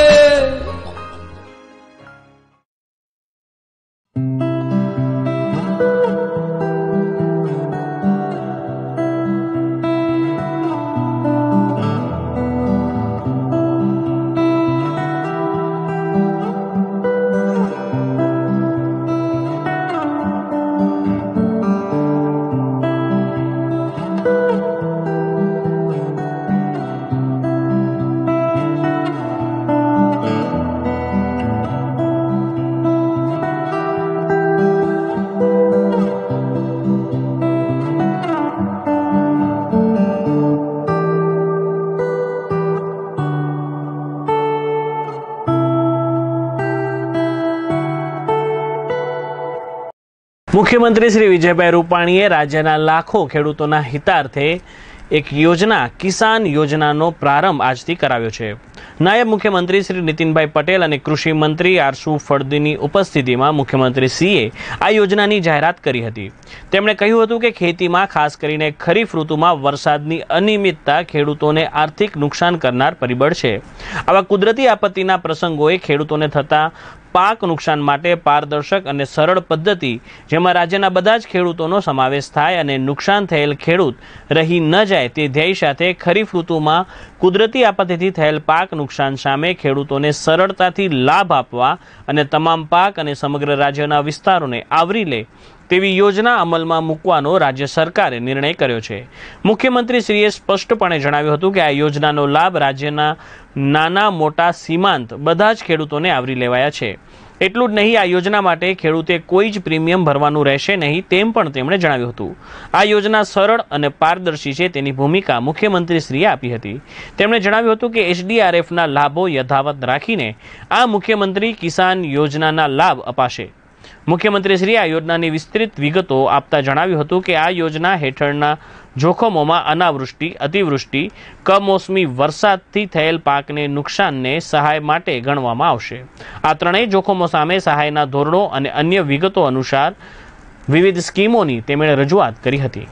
S4: મુખ્યમંત્રી શ્રી વિજયભાઈ રૂપાણીએ રાજ્યના લાખો ખેડૂતોના હિતાર્થે એક યોજના કિસાન યોજનાનો પ્રારંભ આજથી કરાવ્યો છે. નાયબ મુખ્યમંત્રી શ્રી નીતિનભાઈ પટેલ અને કૃષિ મંત્રી આરસુ ફળદુની ઉપસ્થિતિમાં મુખ્યમંત્રીશ્રીએ આ યોજનાની જાહેરાત કરી હતી. તેમણે કહ્યું હતું કે ખેતીમાં ખાસ કરીને ખરીફ ઋતુમાં વરસાદની અનિયમિતતા ખેડૂતોને આર્થિક નુકસાન કરનાર પરિબળ છે. આવા કુદરતી આપત્તિના પ્રસંગોએ ખેડૂતોને થતા પાક નુકસાન માટે પારદર્શક અને સરળ પદ્ધતિ જેમાં રાજ્યના બધા જ ખેડૂતોનો સમાવેશ થાય અને નુકસાન થયેલ ખેડૂત રહી ન જાય તે ધ્યેય સાથે ખરીફ ઋતુમાં કુદરતી આપત્તિથી થયેલ પાક નુકસાન સામે ખેડૂતોને સરળતાથી લાભ આપવા અને તમામ પાક અને સમગ્ર રાજ્યના વિસ્તારોને આવરી લે તેવી યોજના અમલમાં મૂકવાનો રાજ્ય સરકારે નિર્ણય કર્યો છે. મુખ્યમંત્રીશ્રીએ સ્પષ્ટપણે જણાવ્યું હતું કે આ યોજનાનો લાભ રાજ્યના નાના મોટા સીમાંત બધા જ ખેડૂતોને આવરી લેવાયા છે. એટલું જ નહીં, આ યોજના માટે ખેડૂતે કોઈ જ પ્રીમિયમ ભરવાનું રહેશે નહીં તેમ પણ તેમણે જણાવ્યું હતું. આ યોજના સરળ અને પારદર્શી છે તેની ભૂમિકા મુખ્યમંત્રીશ્રીએ આપી હતી. તેમણે જણાવ્યું હતું કે એસડીઆરએફના લાભો યથાવત રાખીને આ મુખ્યમંત્રી કિસાન યોજનાના લાભ અપાશે. મુખ્યમંત્રીશ્રીએ આ યોજનાની વિસ્તૃત વિગતો આપતા જણાવ્યું હતું કે આ યોજના હેઠળના જોખમોમાં અનાવૃષ્ટિ, અતિવૃષ્ટિ, કમોસમી વરસાદથી થયેલ પાકને નુકસાનને સહાય માટે ગણવામાં આવશે. આ ત્રણેય જોખમો સામે સહાયના ધોરણો અને અન્ય વિગતો અનુસાર વિવિધ સ્કીમોની તેમણે રજૂઆત કરી હતી.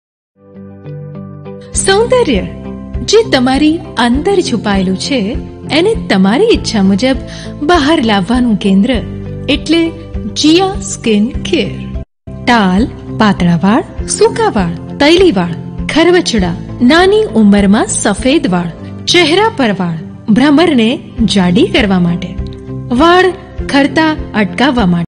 S8: સૌંદર્ય જે તમારી અંદર છુપાયેલું છે એને તમારી ઈચ્છા મુજબ બહાર લાવવાનું કેન્દ્ર એટલે જીયા સ્કિન કેર. ટાલ, પાતળા વાળ, સૂકા વાળ, તૈલી વાળ, ખરવચડા, નાની ઉંમરમાં સફેદ વાળ, ચહેરા પર વાળ, ભ્રમરને જાડી કરવા માટે, વાળ ખરતા અટકાવવા માટે